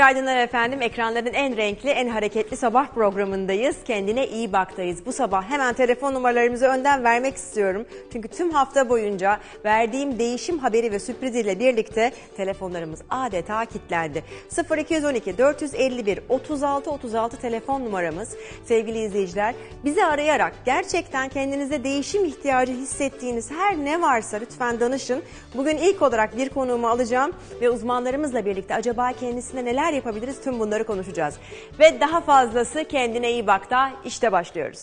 Günaydınlar efendim. Ekranların en renkli, en hareketli sabah programındayız. Kendine iyi baktayız. Bu sabah hemen telefon numaralarımızı önden vermek istiyorum. Çünkü tüm hafta boyunca verdiğim değişim haberi ve sürpriziyle birlikte telefonlarımız adeta kilitlendi. 0212 451 36 36 telefon numaramız. Sevgili izleyiciler, bizi arayarak gerçekten kendinize değişim ihtiyacı hissettiğiniz her ne varsa lütfen danışın. Bugün ilk olarak bir konuğumu alacağım ve uzmanlarımızla birlikte acaba kendisine neler yapabiliriz, tüm bunları konuşacağız. Ve daha fazlası Kendine İyi Bak'ta işte başlıyoruz.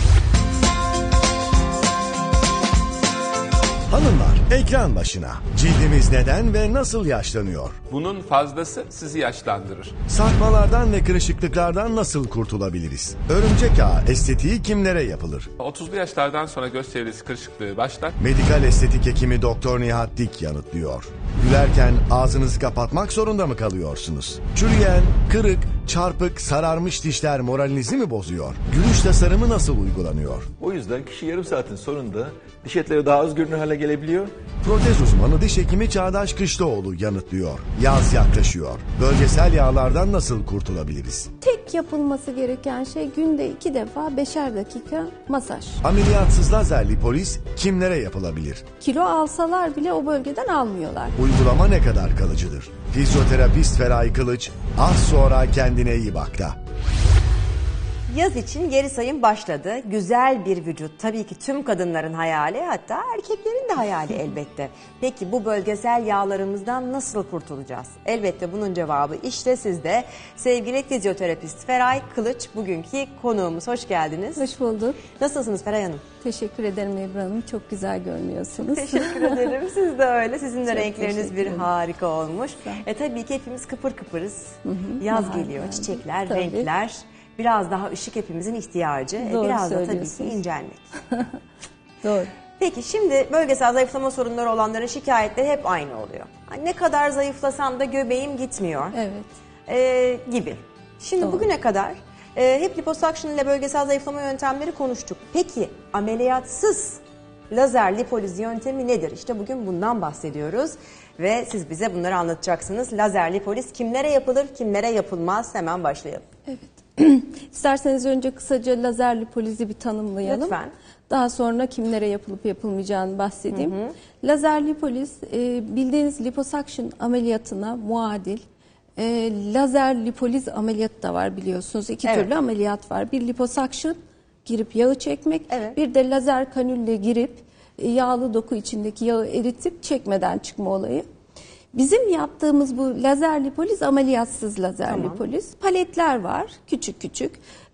Hanımlar, ekran başına. Cildimiz neden ve nasıl yaşlanıyor? Bunun fazlası sizi yaşlandırır. Sarkmalardan ve kırışıklıklardan nasıl kurtulabiliriz? Örümcek ağı estetiği kimlere yapılır? 30'lu yaşlardan sonra göz çevresi kırışıklığı başlar. Medikal estetik hekimi Doktor Nihat Dik yanıtlıyor. Gülerken ağzınızı kapatmak zorunda mı kalıyorsunuz? Çürüyen, kırık, çarpık, sararmış dişler moralinizi mi bozuyor? Gülüş tasarımı nasıl uygulanıyor? O yüzden kişi yarım saatin sonunda diş etleri daha az görünür hale gelebiliyor. Protez uzmanı diş hekimi Çağdaş Kışlaoğlu yanıtlıyor. Yaz yaklaşıyor. Bölgesel yağlardan nasıl kurtulabiliriz? Tek yapılması gereken şey günde 2 defa 5'er dakika masaj. Ameliyatsız lazer lipoliz kimlere yapılabilir? Kilo alsalar bile o bölgeden almıyorlar. Uygulama ne kadar kalıcıdır? Fizyoterapist Feray Kılıç az sonra Kendine İyi Bak'ta. Yaz için geri sayım başladı. Güzel bir vücut tabii ki tüm kadınların hayali, hatta erkeklerin de hayali elbette. Peki bu bölgesel yağlarımızdan nasıl kurtulacağız? Elbette bunun cevabı işte sizde. Sevgili fizyoterapist Feray Kılıç bugünkü konuğumuz. Hoş geldiniz. Hoş bulduk. Nasılsınız Feray Hanım? Teşekkür ederim Ebru Hanım. Çok güzel görünüyorsunuz. Teşekkür ederim. Siz de öyle. Sizin de Çok renkleriniz bir harika olmuş. Tabii ki hepimiz kıpır kıpırız. Yaz bahar geliyor. geldi. Çiçekler, Tabii. renkler. Biraz daha ışık hepimizin ihtiyacı. Doğru Biraz da tabii ki söylüyorsunuz. incelmek. Doğru. Peki şimdi bölgesel zayıflama sorunları olanların şikayetleri hep aynı oluyor. Hani ne kadar zayıflasam da göbeğim gitmiyor gibi. Şimdi Doğru. bugüne kadar hep liposuction ile bölgesel zayıflama yöntemleri konuştuk. Peki ameliyatsız lazer lipoliz yöntemi nedir? İşte bugün bundan bahsediyoruz ve siz bize bunları anlatacaksınız. Lazer lipoliz kimlere yapılır, kimlere yapılmaz? Hemen başlayalım. Evet. İsterseniz önce kısaca lazer lipolizi bir tanımlayalım. Lütfen. Daha sonra kimlere yapılıp yapılmayacağını bahsedeyim. Lazer lipoliz bildiğiniz liposuction ameliyatına muadil. Lazer lipoliz ameliyatı da var biliyorsunuz. İki Evet. türlü ameliyat var. Bir liposuction girip yağı çekmek. Evet. Bir de lazer kanülle girip yağlı doku içindeki yağı eritip çekmeden çıkma olayı. Bizim yaptığımız bu lazer lipoliz ameliyatsız lazer lipoliz. Paletler var küçük küçük.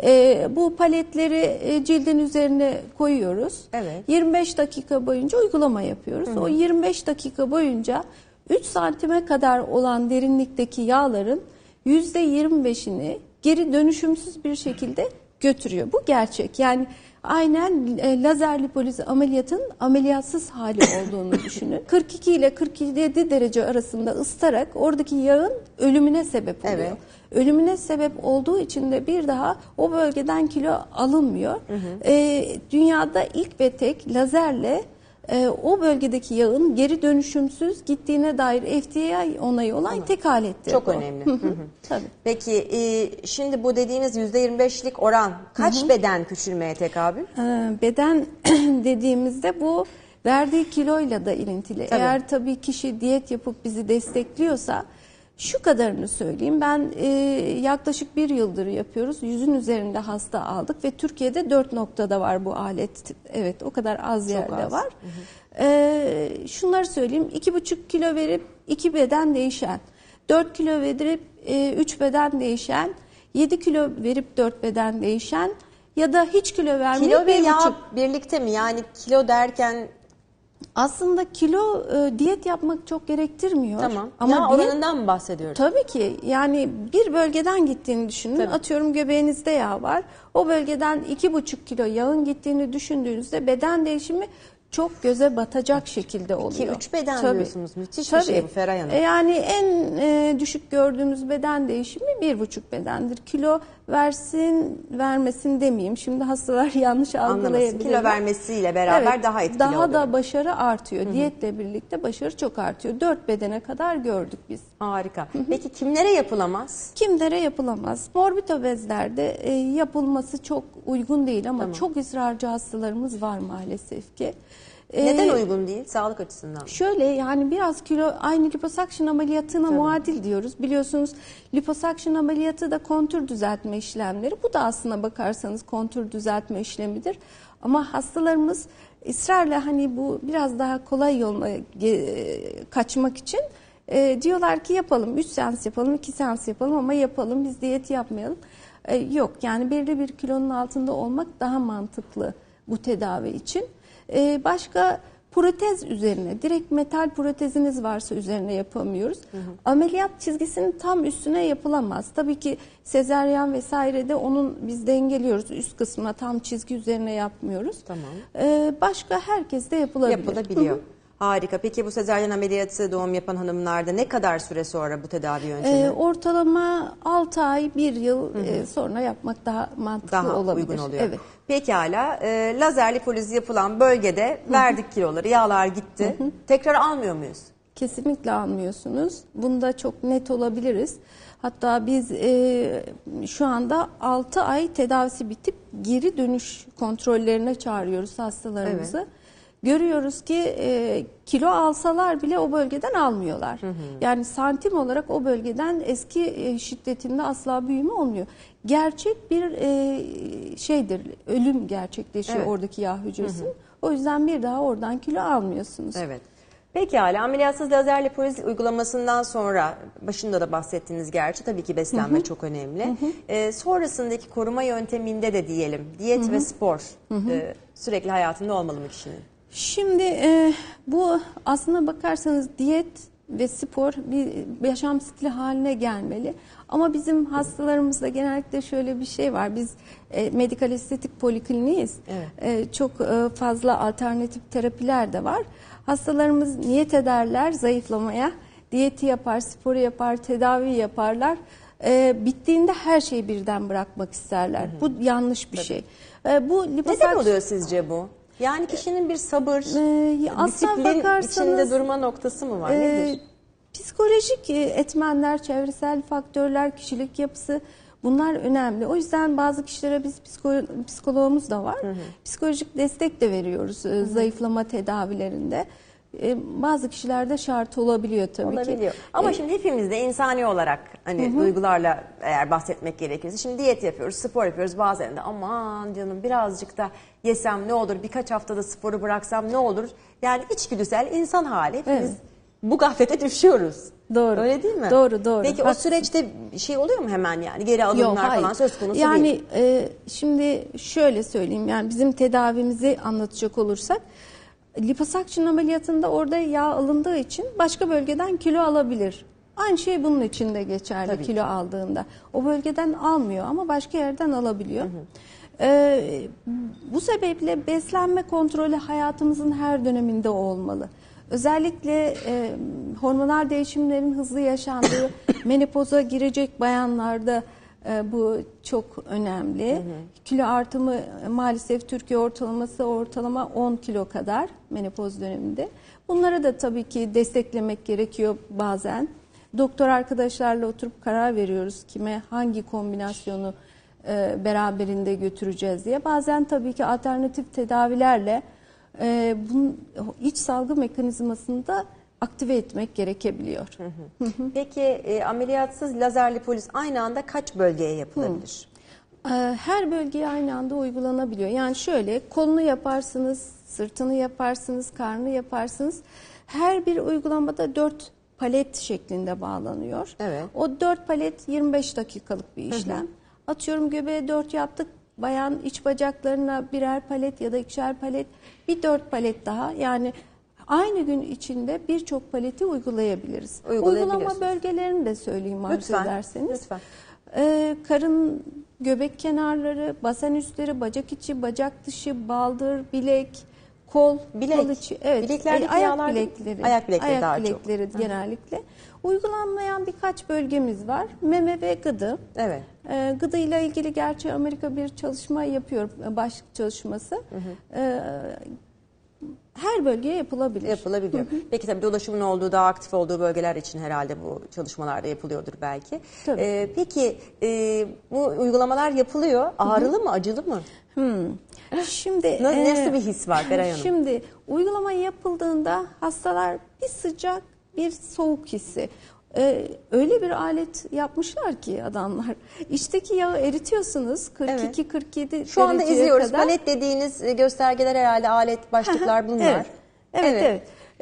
Bu paletleri cildin üzerine koyuyoruz. Evet. 25 dakika boyunca uygulama yapıyoruz. O 25 dakika boyunca 3 santime kadar olan derinlikteki yağların %25'ini geri dönüşümsüz bir şekilde götürüyor. Bu gerçek. Yani aynen lazer lipoliz ameliyatın ameliyatsız hali olduğunu düşünün. 42 ile 47 derece arasında ısıtarak oradaki yağın ölümüne sebep oluyor. Evet. Ölümüne sebep olduğu için de bir daha o bölgeden kilo alınmıyor. Dünyada ilk ve tek lazerle o bölgedeki yağın geri dönüşümsüz gittiğine dair FDA onayı olan tek alettir. Çok bu. önemli. Tabii. Peki şimdi bu dediğiniz %25'lik oran kaç beden küçülmeye tekabül? Beden dediğimizde bu verdiği kiloyla da ilintili. Tabii. Eğer tabii kişi diyet yapıp bizi destekliyorsa şu kadarını söyleyeyim. Ben yaklaşık 1 yıldır yapıyoruz. 100'ün üzerinde hasta aldık ve Türkiye'de 4 noktada var bu alet. Evet, o kadar az yerde az. var. Şunları söyleyeyim. 2,5 kilo verip 2 beden değişen, 4 kilo verip 3 beden değişen, 7 kilo verip 4 beden değişen ya da hiç kilo vermeyip Kilo ve 1,5. yağ birlikte mi? Yani kilo derken Aslında kilo diyet yapmak çok gerektirmiyor. tamam. Ama Yağ diyet, oranından mı bahsediyoruz? tabii ki yani bir bölgeden gittiğini düşünün. Tabii. Atıyorum göbeğinizde yağ var. O bölgeden 2,5 kilo yağın gittiğini düşündüğünüzde beden değişimi çok göze batacak şekilde oluyor. 2-3 beden Tabii. diyorsunuz. Müthiş bir şey bu Feray Hanım. Yani en düşük gördüğümüz beden değişimi 1,5 bedendir. Kilo versin vermesin demeyeyim. Şimdi hastalar yanlış Anlamasın. algılayabilirler. Kilo vermesiyle beraber daha etkili oluyor. Daha da başarı artıyor. Diyetle birlikte başarı çok artıyor. 4 bedene kadar gördük biz. Harika. Peki kimlere yapılamaz? Kimlere yapılamaz? Morbid obezlerde yapılması çok uygun değil ama çok ısrarcı hastalarımız var maalesef ki. Neden uygun değil? Sağlık açısından. Şöyle yani biraz kilo aynı liposuction ameliyatına muadil diyoruz. Biliyorsunuz liposuction ameliyatı da kontür düzeltme işlemleri. Bu da aslına bakarsanız kontür düzeltme işlemidir. Ama hastalarımız ısrarla hani bu biraz daha kolay yoluna kaçmak için diyorlar ki yapalım 3 seans yapalım 2 seans yapalım ama yapalım biz diyet yapmayalım. Yok yani belirli bir kilonun altında olmak daha mantıklı bu tedavi için. Başka protez üzerine, direkt metal proteziniz varsa üzerine yapamıyoruz. Ameliyat çizgisinin tam üstüne yapılamaz. Tabii ki sezaryen vesairede onun biz dengeliyoruz. Üst kısmına tam çizgi üzerine yapmıyoruz. Tamam. Başka herkes de yapılabilir. Yapılabiliyor. Harika. Peki bu sezaryen ameliyatı doğum yapan hanımlarda ne kadar süre sonra bu tedavi yöntemi? Ortalama 6 ay, 1 yıl sonra yapmak daha mantıklı Daha olabilir. uygun oluyor. Evet. Pekala. Lazer lipoliz yapılan bölgede verdik kiloları, yağlar gitti. Tekrar almıyor muyuz? Kesinlikle almıyorsunuz. Bunda çok net olabiliriz. Hatta biz şu anda 6 ay tedavisi bitip geri dönüş kontrollerine çağırıyoruz hastalarımızı. Evet. Görüyoruz ki kilo alsalar bile o bölgeden almıyorlar. Yani santim olarak o bölgeden eski şiddetinde asla büyüme olmuyor. Gerçek bir şeydir, ölüm gerçekleşiyor oradaki yağ hücresi. O yüzden bir daha oradan kilo almıyorsunuz. Evet. Pekala, ameliyatsız lazer lipoliz uygulamasından sonra, başında da bahsettiniz gerçi, tabii ki beslenme çok önemli. Sonrasındaki koruma yönteminde de diyelim, diyet ve spor sürekli hayatında olmalı mı kişinin? Şimdi bu aslına bakarsanız diyet ve spor bir yaşam stili haline gelmeli. Ama bizim hastalarımızda genellikle şöyle bir şey var. Biz medikal estetik polikliniğiz. Çok fazla alternatif terapiler de var. Hastalarımız niyet ederler zayıflamaya. Diyeti yapar, sporu yapar, tedavi yaparlar. Bittiğinde her şeyi birden bırakmak isterler. Bu yanlış bir şey. Bu Neden oluyor sizce bu? Yani kişinin bir sabır, disiplin içinde durma noktası mı var? Nedir? Psikolojik etmenler, çevresel faktörler, kişilik yapısı bunlar önemli. O yüzden bazı kişilere biz psikologumuz da var. Psikolojik destek de veriyoruz zayıflama tedavilerinde. Bazı kişilerde şart olabiliyor tabii ki. Ama şimdi hepimiz de insani olarak hani duygularla eğer bahsetmek gerekirse şimdi diyet yapıyoruz, spor yapıyoruz, bazen de aman canım birazcık da yesem ne olur, birkaç haftada sporu bıraksam ne olur? Yani içgüdüsel insan hali hepimiz bu gaflete düşüyoruz. Doğru. Öyle değil mi? Doğru. Peki o süreçte şey oluyor mu hemen yani geri alımlar falan söz konusu yani, değil? Yani şimdi şöyle söyleyeyim yani bizim tedavimizi anlatacak olursak liposuction ameliyatında orada yağ alındığı için başka bölgeden kilo alabilir. Aynı şey bunun için de geçerli. Tabii kilo aldığında. O bölgeden almıyor ama başka yerden alabiliyor. Bu sebeple beslenme kontrolü hayatımızın her döneminde olmalı. Özellikle hormonal değişimlerin hızlı yaşandığı menopoza girecek bayanlarda bu çok önemli. Kilo artımı maalesef Türkiye ortalama 10 kilo kadar menopoz döneminde. Bunlara da tabii ki desteklemek gerekiyor bazen. Doktor arkadaşlarla oturup karar veriyoruz kime hangi kombinasyonu beraberinde götüreceğiz diye. Bazen tabii ki alternatif tedavilerle bunun iç salgı mekanizmasını da aktive etmek gerekebiliyor. Peki ameliyatsız lazer lipoliz aynı anda kaç bölgeye yapılabilir? Her bölgeye aynı anda uygulanabiliyor. Yani şöyle kolunu yaparsınız, sırtını yaparsınız, karnını yaparsınız. Her bir uygulamada 4 palet şeklinde bağlanıyor. Evet. O 4 palet 25 dakikalık bir işlem. Atıyorum göbeğe 4 yaptık. Bayan iç bacaklarına birer palet ya da ikişer palet, bir 4 palet daha. Yani aynı gün içinde birçok paleti uygulayabiliriz. Uygulama bölgelerini de söyleyeyim arzu ederseniz. Lütfen. Karın, göbek kenarları, basen üstleri, bacak içi, bacak dışı, baldır, bilek, kol, Bilek. kol içi, evet, Bileklerdeki ayak yağlar- bilekleri, ayak bilekleri daha çok. bilekleri genellikle. Uygulanmayan birkaç bölgemiz var. Meme ve gıdı. Evet. Gıdıyla ilgili gerçi Amerika bir çalışma yapıyor, başlık çalışması. Her bölgeye yapılabilir. Yapılabiliyor. Peki tabii dolaşımın olduğu, daha aktif olduğu bölgeler için herhalde bu çalışmalar da yapılıyordur belki. Tabii. Peki bu uygulamalar yapılıyor. Ağrılı mı, acılı mı? Şimdi Nasıl bir his var Feray Hanım? Şimdi uygulama yapıldığında hastalar bir sıcak, bir soğuk hissi. Öyle bir alet yapmışlar ki adamlar. İçteki yağı eritiyorsunuz 42-47 Şu anda dereceye izliyoruz. kadar. Palet dediğiniz göstergeler herhalde, alet başlıklar bunlar. Evet.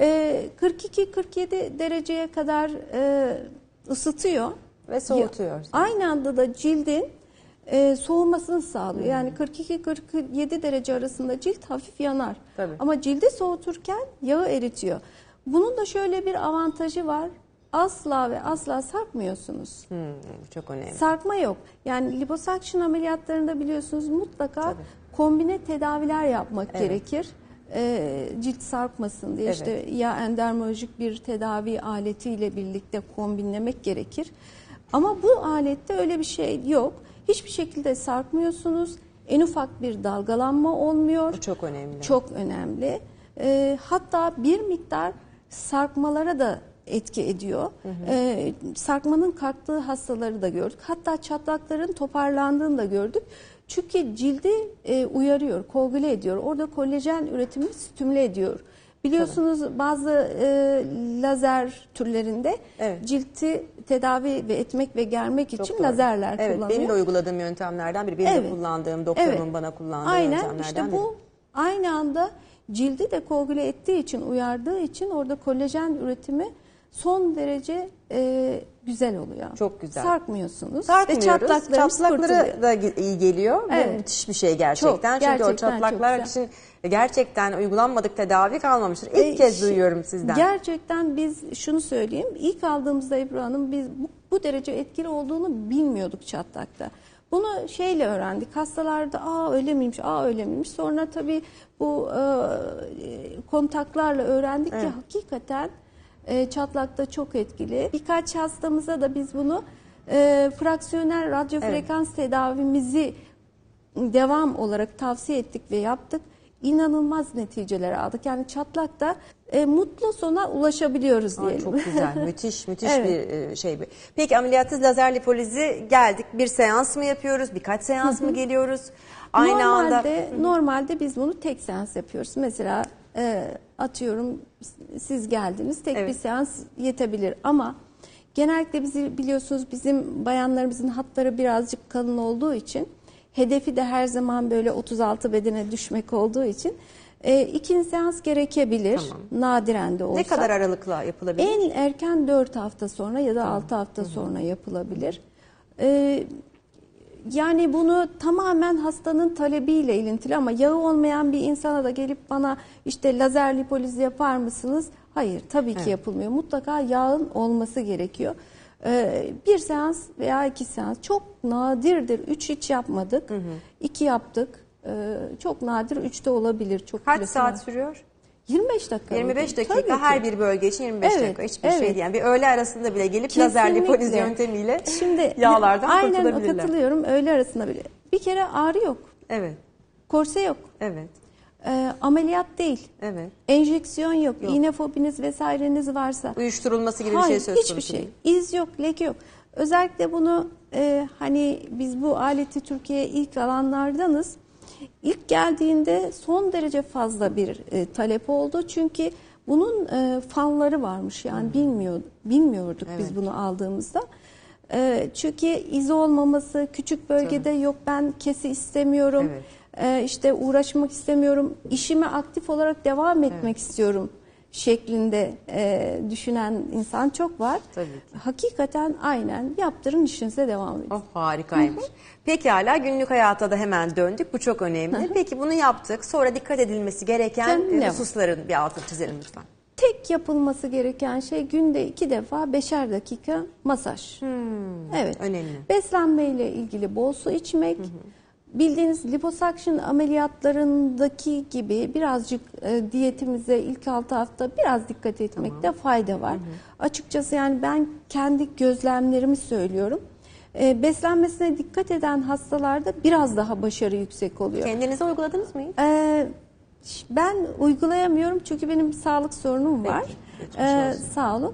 42-47 dereceye kadar ısıtıyor. Ve soğutuyor. Aynı anda da cildin soğumasını sağlıyor. Yani 42-47 derece arasında cilt hafif yanar. Tabii. Ama cildi soğuturken yağı eritiyor. Bunun da şöyle bir avantajı var. Asla ve asla sarkmıyorsunuz. Çok önemli. Sarkma yok. Yani liposuction ameliyatlarında biliyorsunuz mutlaka kombine tedaviler yapmak gerekir. Cilt sarkmasın diye işte ya endermolojik bir tedavi aletiyle birlikte kombinlemek gerekir. Ama bu alette öyle bir şey yok. Hiçbir şekilde sarkmıyorsunuz. En ufak bir dalgalanma olmuyor. Bu çok önemli. Çok önemli. Hatta bir miktar sarkmalara da etki ediyor. Sarkmanın kalktığı hastaları da gördük. Hatta çatlakların toparlandığını da gördük. Çünkü cildi uyarıyor, koagüle ediyor. Orada kolajen üretimini stimüle ediyor. Biliyorsunuz bazı lazer türlerinde cilti tedavi ve etmek ve germek için lazerler kullanılıyor. Benim de uyguladığım yöntemlerden biri. Benim de kullandığım, doktorumun bana kullandığı yöntemlerden biri. İşte bu aynı anda cildi de koagüle ettiği için, uyardığı için orada kolajen üretimi son derece güzel oluyor. Çok güzel. Sarkmıyorsunuz. Sarkmıyoruz. Ve Çatlakları da iyi geliyor. Bu müthiş bir şey gerçekten. Çünkü gerçekten o çatlaklar çok için gerçekten uygulanmadık tedavi kalmamıştır. İlk kez duyuyorum sizden. Gerçekten biz şunu söyleyeyim. İlk aldığımızda Ebru Hanım biz bu derece etkili olduğunu bilmiyorduk çatlakta. Bunu şeyle öğrendik. Hastalarda öyle miymiş, öyle miymiş. Sonra tabii bu kontaklarla öğrendik ki hakikaten çatlakta çok etkili. Birkaç hastamıza da biz bunu fraksiyonel radyo frekans tedavimizi devam olarak tavsiye ettik ve yaptık. İnanılmaz neticeler aldık. Yani çatlakta mutlu sona ulaşabiliyoruz diyelim. Çok güzel, müthiş bir şey. Peki ameliyatı lazer lipolizi geldik. Bir seans mı yapıyoruz? Birkaç seans mı geliyoruz? Aynı anda. Normalde biz bunu tek seans yapıyoruz. Mesela atıyorum siz geldiniz, tek bir seans yetebilir ama genellikle bizi biliyorsunuz bizim bayanlarımızın hatları birazcık kalın olduğu için hedefi de her zaman böyle 36 bedene düşmek olduğu için ikinci seans gerekebilir. Nadiren de olsa. Ne kadar aralıkla yapılabilir? En erken 4 hafta sonra ya da 6 hafta sonra yapılabilir. Yani bunu tamamen hastanın talebiyle ilintili ama yağı olmayan bir insana da gelip bana işte lazer lipoliz yapar mısınız? Hayır, tabii ki yapılmıyor. Mutlaka yağın olması gerekiyor. Bir seans veya 2 seans çok nadirdir. 3 hiç yapmadık. 2 yaptık. Çok nadir 3'te olabilir. Çok Kaç saat sürüyor? 25 dakika. 25 dakika her bir bölge için 25 dakika. Hiçbir şey değil. Yani bir öğle arasında bile gelip lazer lipoliz yöntemiyle yağlardan kurtulabilirler. Aynen katılıyorum. Öğle arasında bile. Bir kere ağrı yok. Evet. Korse yok. Evet. Ameliyat değil. Evet. Enjeksiyon yok. İğne fobiniz vesaireniz varsa. Uyuşturulması gibi bir şey söz konusu. Hiçbir şey. İz yok, leke yok. Özellikle bunu hani biz bu aleti Türkiye'ye ilk alanlardanız. İlk geldiğinde son derece fazla bir talep oldu. Çünkü bunun fanları varmış. Yani bilmiyorduk biz bunu aldığımızda. Çünkü iz olmaması, küçük bölgede yok ben kesi istemiyorum. İşte uğraşmak istemiyorum. İşime aktif olarak devam etmek istiyorum şeklinde düşünen insan çok var. Tabii ki. Hakikaten aynen yaptırın işinize devam edin. Oh, harikaymış. Pekala, günlük hayata da hemen döndük. Bu çok önemli. Peki bunu yaptık. Sonra dikkat edilmesi gereken hususların bir altını çizelim lütfen. Tek yapılması gereken şey günde 2 defa 5'er dakika masaj. Evet. Önemli. Beslenmeyle ilgili bol su içmek. bildiğiniz liposuction ameliyatlarındaki gibi birazcık diyetimize ilk 6 hafta biraz dikkat etmekte fayda var. Açıkçası yani ben kendi gözlemlerimi söylüyorum. Beslenmesine dikkat eden hastalarda biraz daha başarı yüksek oluyor. Kendinize uyguladınız mı hiç? Ben uygulayamıyorum çünkü benim sağlık sorunum var. Sağ olun.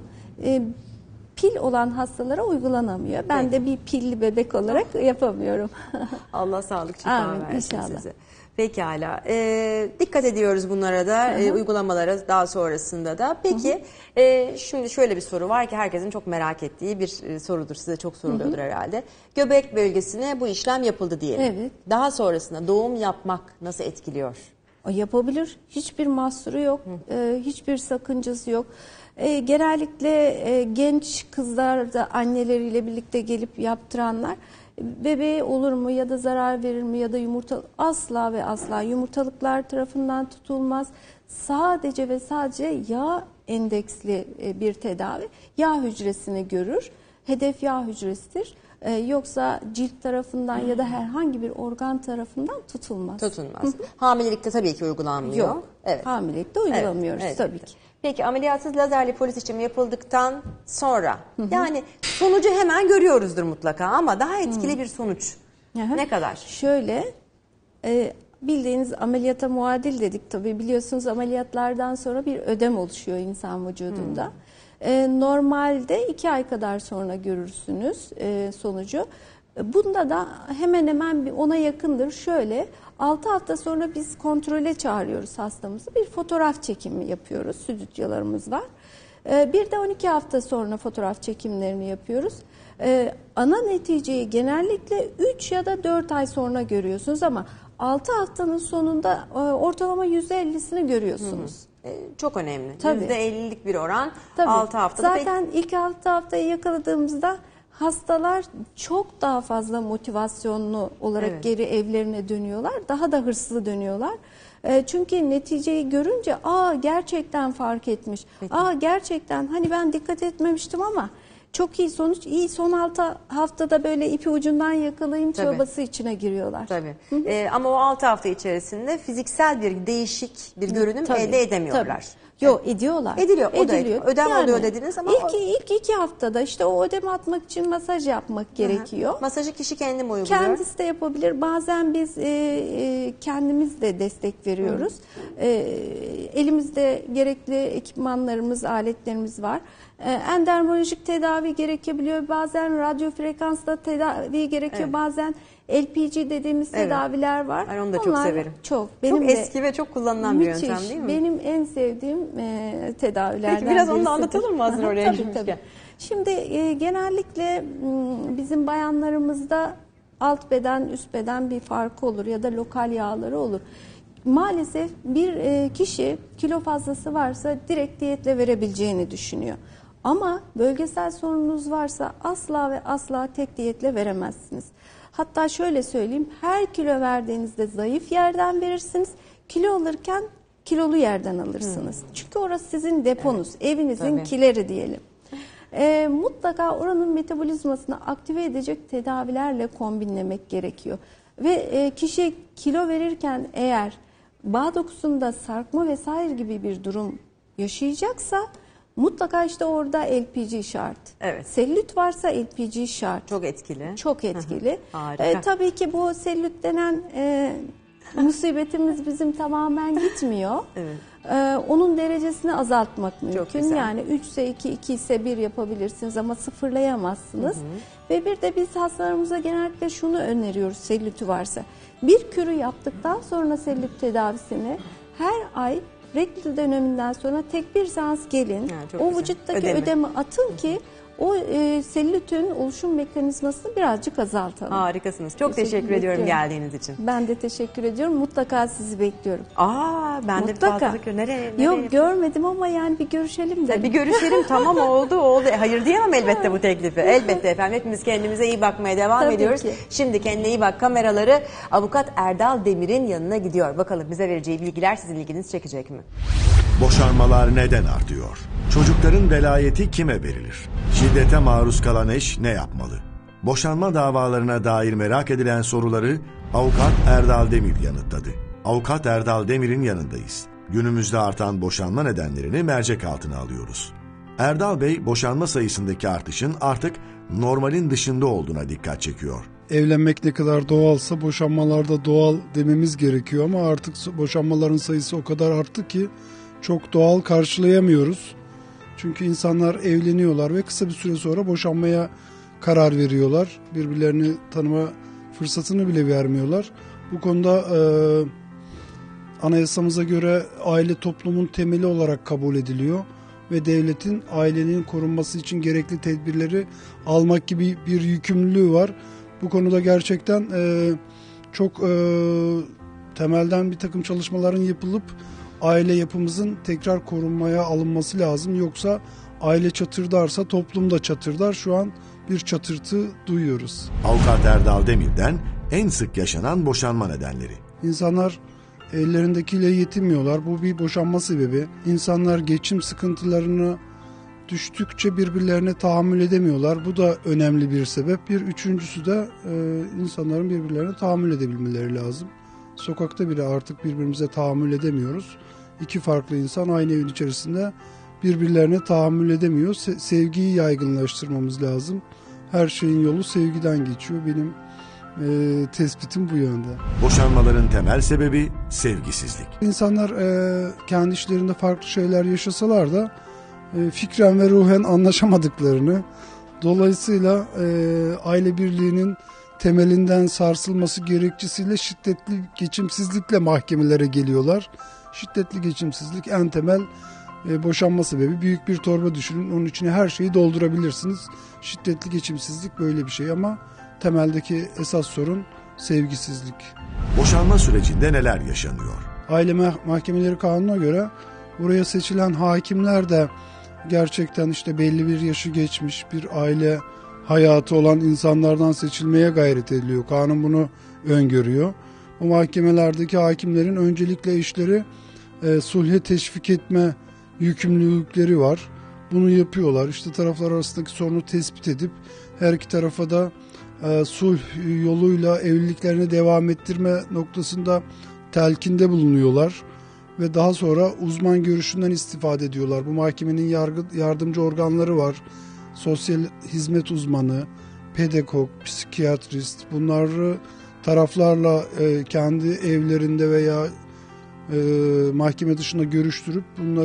Pil olan hastalara uygulanamıyor. Ben de bir pilli bebek olarak yapamıyorum. Allah sağlık şifa Amin, versin inşallah. size. Pekala. Dikkat ediyoruz bunlara da, uygulamalara daha sonrasında da. Peki şimdi şöyle bir soru var ki herkesin çok merak ettiği bir sorudur. Size çok soruluyordur herhalde. Göbek bölgesine bu işlem yapıldı diyelim. Evet. Daha sonrasında doğum yapmak nasıl etkiliyor? O yapabilir. Hiçbir mahsuru yok. Hiçbir sakıncası yok. Genellikle genç kızlar da anneleriyle birlikte gelip yaptıranlar bebeğe olur mu ya da zarar verir mi ya da yumurta asla ve asla yumurtalıklar tarafından tutulmaz. Sadece ve sadece yağ endeksli bir tedavi. Yağ hücresini görür. Hedef yağ hücresidir. Yoksa cilt tarafından ya da herhangi bir organ tarafından tutulmaz. Tutulmaz. Hamilelikte tabii ki uygulanmıyor. Yok. Evet. Hamilelikte uygulamıyoruz tabii ki. Peki ameliyatsız lazer lipoliz işlemi yapıldıktan sonra yani sonucu hemen görüyoruzdur mutlaka ama daha etkili bir sonuç ne kadar? Şöyle bildiğiniz ameliyata muadil dedik tabii biliyorsunuz ameliyatlardan sonra bir ödem oluşuyor insan vücudunda. Normalde 2 ay kadar sonra görürsünüz sonucu. Bunda da hemen hemen ona yakındır. Şöyle 6 hafta sonra biz kontrole çağırıyoruz hastamızı. Bir fotoğraf çekimi yapıyoruz. Stüdyolarımız var. Bir de 12 hafta sonra fotoğraf çekimlerini yapıyoruz. Ana neticeyi genellikle 3 ya da 4 ay sonra görüyorsunuz ama 6 haftanın sonunda ortalama %50'sini görüyorsunuz. Çok önemli. Tabii. %50'lik bir oran Tabii. 6 haftada. Zaten ilk 6 haftayı yakaladığımızda hastalar çok daha fazla motivasyonlu olarak geri evlerine dönüyorlar. Daha da hırslı dönüyorlar. Çünkü neticeyi görünce gerçekten fark etmiş. Gerçekten hani ben dikkat etmemiştim ama çok iyi sonuç, iyi son 6 haftada böyle ipi ucundan yakalayayım çabası içine giriyorlar. Tabii. Ama o 6 hafta içerisinde fiziksel bir değişik bir görünüm elde edemiyorlar. Yok ediyorlar. Ediliyor. O da ödem oluyor dediniz ama ilk 2 haftada işte o ödemi atmak için masaj yapmak gerekiyor. Masajı kişi kendi mi uyguluyor? Kendisi de yapabilir. Bazen biz kendimiz de destek veriyoruz. Elimizde gerekli ekipmanlarımız, aletlerimiz var. Endermolojik tedavi gerekebiliyor. Bazen radyo frekansla tedavi gerekiyor. Bazen LPG dediğimiz tedaviler var. Ben onu da çok severim. Çok eski ve çok kullanılan bir yöntem değil mi? Benim en sevdiğim tedavilerden Peki biraz onu da birisidir. anlatalım mı hazır oraya girmişken? Şimdi genellikle bizim bayanlarımızda alt beden üst beden bir farkı olur ya da lokal yağları olur. Maalesef bir kişi kilo fazlası varsa direkt diyetle verebileceğini düşünüyor. Ama bölgesel sorununuz varsa asla ve asla tek diyetle veremezsiniz. Hatta şöyle söyleyeyim, her kilo verdiğinizde zayıf yerden verirsiniz, kilo alırken kilolu yerden alırsınız. Çünkü orası sizin deponuz, evinizin kileri diyelim. Mutlaka oranın metabolizmasını aktive edecek tedavilerle kombinlemek gerekiyor. Ve kişi kilo verirken eğer bağ dokusunda sarkma vesaire gibi bir durum yaşayacaksa mutlaka işte orada LPG şart. Evet. Selülit varsa LPG şart. Çok etkili. Çok etkili. Harika. Tabii ki bu selülit denen musibetimiz bizim tamamen gitmiyor. Evet. Onun derecesini azaltmak mümkün. güzel. Yani 3 ise 2, 2 ise 1 yapabilirsiniz ama sıfırlayamazsınız. Ve bir de biz hastalarımıza genellikle şunu öneriyoruz selüliti varsa. Bir kürü yaptıktan sonra selülit tedavisini her ay regl döneminden sonra tek bir seans gelin. çok O güzel. vücuttaki ödemi atın ki o selülitin oluşum mekanizmasını birazcık azaltalım. Harikasınız. Çok teşekkür ediyorum ediyorum. geldiğiniz için. Ben de teşekkür ediyorum. Mutlaka sizi bekliyorum. Ben de Mutlaka. fazla nereye? Yok görmedim ama yani bir görüşelim de. Bir görüşelim tamam oldu. Hayır diyemem elbette bu teklifi. Elbette efendim hepimiz kendimize iyi bakmaya devam Tabii ediyoruz. ki. Şimdi kendine iyi bak kameraları avukat Erdal Demir'in yanına gidiyor. Bakalım bize vereceği bilgiler sizin ilginizi çekecek mi? Boşanmalar neden artıyor? Çocukların velayeti kime verilir? Şiddete maruz kalan eş ne yapmalı? Boşanma davalarına dair merak edilen soruları Avukat Erdal Demir yanıtladı. Avukat Erdal Demir'in yanındayız. Günümüzde artan boşanma nedenlerini mercek altına alıyoruz. Erdal Bey, boşanma sayısındaki artışın artık normalin dışında olduğuna dikkat çekiyor. Evlenmek ne kadar doğalsa boşanmalar da doğal dememiz gerekiyor ama artık boşanmaların sayısı o kadar arttı ki çok doğal karşılayamıyoruz. Çünkü insanlar evleniyorlar ve kısa bir süre sonra boşanmaya karar veriyorlar. Birbirlerini tanıma fırsatını bile vermiyorlar. Bu konuda anayasamıza göre aile toplumun temeli olarak kabul ediliyor ve devletin ailenin korunması için gerekli tedbirleri almak gibi bir yükümlülüğü var. Bu konuda gerçekten çok temelden bir takım çalışmaların yapılıp aile yapımızın tekrar korunmaya alınması lazım. Yoksa aile çatırdarsa toplum da çatırdar. Şu an bir çatırtı duyuyoruz. Avukat Erdal Demir'den en sık yaşanan boşanma nedenleri. İnsanlar ellerindekiyle yetinmiyorlar. Bu bir boşanma sebebi. İnsanlar geçim sıkıntılarını düştükçe birbirlerine tahammül edemiyorlar. Bu da önemli bir sebep. Bir üçüncüsü de insanların birbirlerine tahammül edebilmeleri lazım. Sokakta bile artık birbirimize tahammül edemiyoruz. İki farklı insan aynı evin içerisinde birbirlerine tahammül edemiyor. Sevgiyi yaygınlaştırmamız lazım. Her şeyin yolu sevgiden geçiyor. Benim tespitim bu yönde. Boşanmaların temel sebebi sevgisizlik. İnsanlar kendi işlerinde farklı şeyler yaşasalar da fikren ve ruhen anlaşamadıklarını, dolayısıyla aile birliğinin temelinden sarsılması gerekçesiyle şiddetli geçimsizlikle mahkemelere geliyorlar. Şiddetli geçimsizlik en temel boşanma sebebi. Büyük bir torba düşünün, onun içine her şeyi doldurabilirsiniz. Şiddetli geçimsizlik böyle bir şey ama temeldeki esas sorun sevgisizlik. Boşanma sürecinde neler yaşanıyor? Aile mahkemeleri kanununa göre buraya seçilen hakimler de gerçekten işte belli bir yaşı geçmiş bir aile hayatı olan insanlardan seçilmeye gayret ediliyor. Kanun bunu öngörüyor. Bu mahkemelerdeki hakimlerin öncelikle işleri sulhe teşvik etme yükümlülükleri var. Bunu yapıyorlar. İşte taraflar arasındaki sorunu tespit edip her iki tarafa da sulh yoluyla evliliklerini devam ettirme noktasında telkinde bulunuyorlar. Ve daha sonra uzman görüşünden istifade ediyorlar. Bu mahkemenin yardımcı organları var. Sosyal hizmet uzmanı, pedagog, psikiyatrist, bunları taraflarla kendi evlerinde veya mahkeme dışında görüştürüp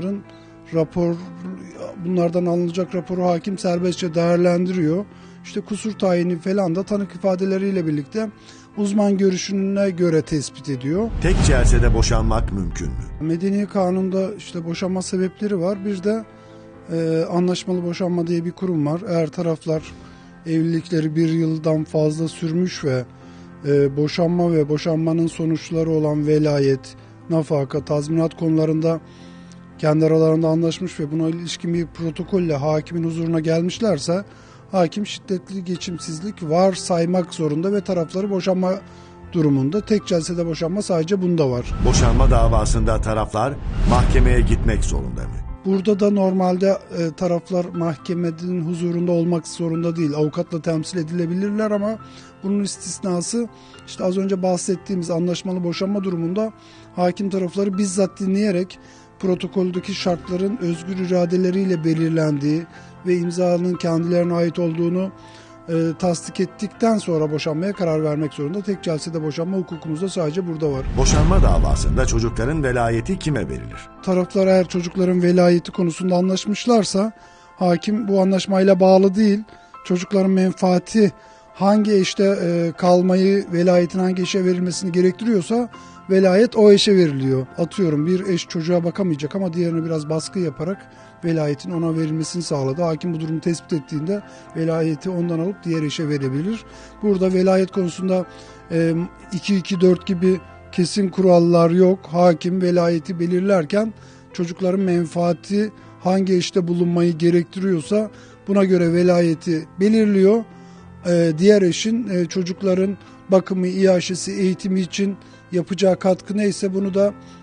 bunlardan alınacak raporu hakim serbestçe değerlendiriyor. İşte kusur tayini falan da tanık ifadeleriyle birlikte uzman görüşüne göre tespit ediyor. Tek celsede boşanmak mümkün mü? Medeni kanunda işte boşanma sebepleri var. Bir de anlaşmalı boşanma diye bir kurum var. Eğer taraflar evlilikleri 1 yıldan fazla sürmüş ve boşanma ve boşanmanın sonuçları olan velayet, nafaka, tazminat konularında kendi aralarında anlaşmış ve buna ilişkin bir protokolle hakimin huzuruna gelmişlerse hakim şiddetli geçimsizlik var saymak zorunda ve tarafları boşanma durumunda. Tek celsede boşanma sadece bunda var. Boşanma davasında taraflar mahkemeye gitmek zorunda mı? Burada da normalde taraflar mahkemenin huzurunda olmak zorunda değil. Avukatla temsil edilebilirler ama bunun istisnası işte az önce bahsettiğimiz anlaşmalı boşanma durumunda hakim tarafları bizzat dinleyerek protokoldeki şartların özgür iradeleriyle belirlendiği ve imzanın kendilerine ait olduğunu tasdik ettikten sonra boşanmaya karar vermek zorunda. Tek celsede boşanma hukukumuzda sadece burada var. Boşanma davasında çocukların velayeti kime verilir? Taraflar eğer çocukların velayeti konusunda anlaşmışlarsa hakim bu anlaşmayla bağlı değil. Çocukların menfaati hangi eşte kalmayı, velayetin hangi eşe verilmesini gerektiriyorsa velayet o eşe veriliyor. Atıyorum bir eş çocuğa bakamayacak ama diğerine biraz baskı yaparak velayetin ona verilmesini sağladı. Hakim bu durumu tespit ettiğinde velayeti ondan alıp diğer eşe verebilir. Burada velayet konusunda 2-2-4 gibi kesin kurallar yok. Hakim velayeti belirlerken çocukların menfaati hangi eşte bulunmayı gerektiriyorsa buna göre velayeti belirliyor. Diğer eşin çocukların bakımı, iaşesi, eğitimi için yapacağı katkı neyse bunu da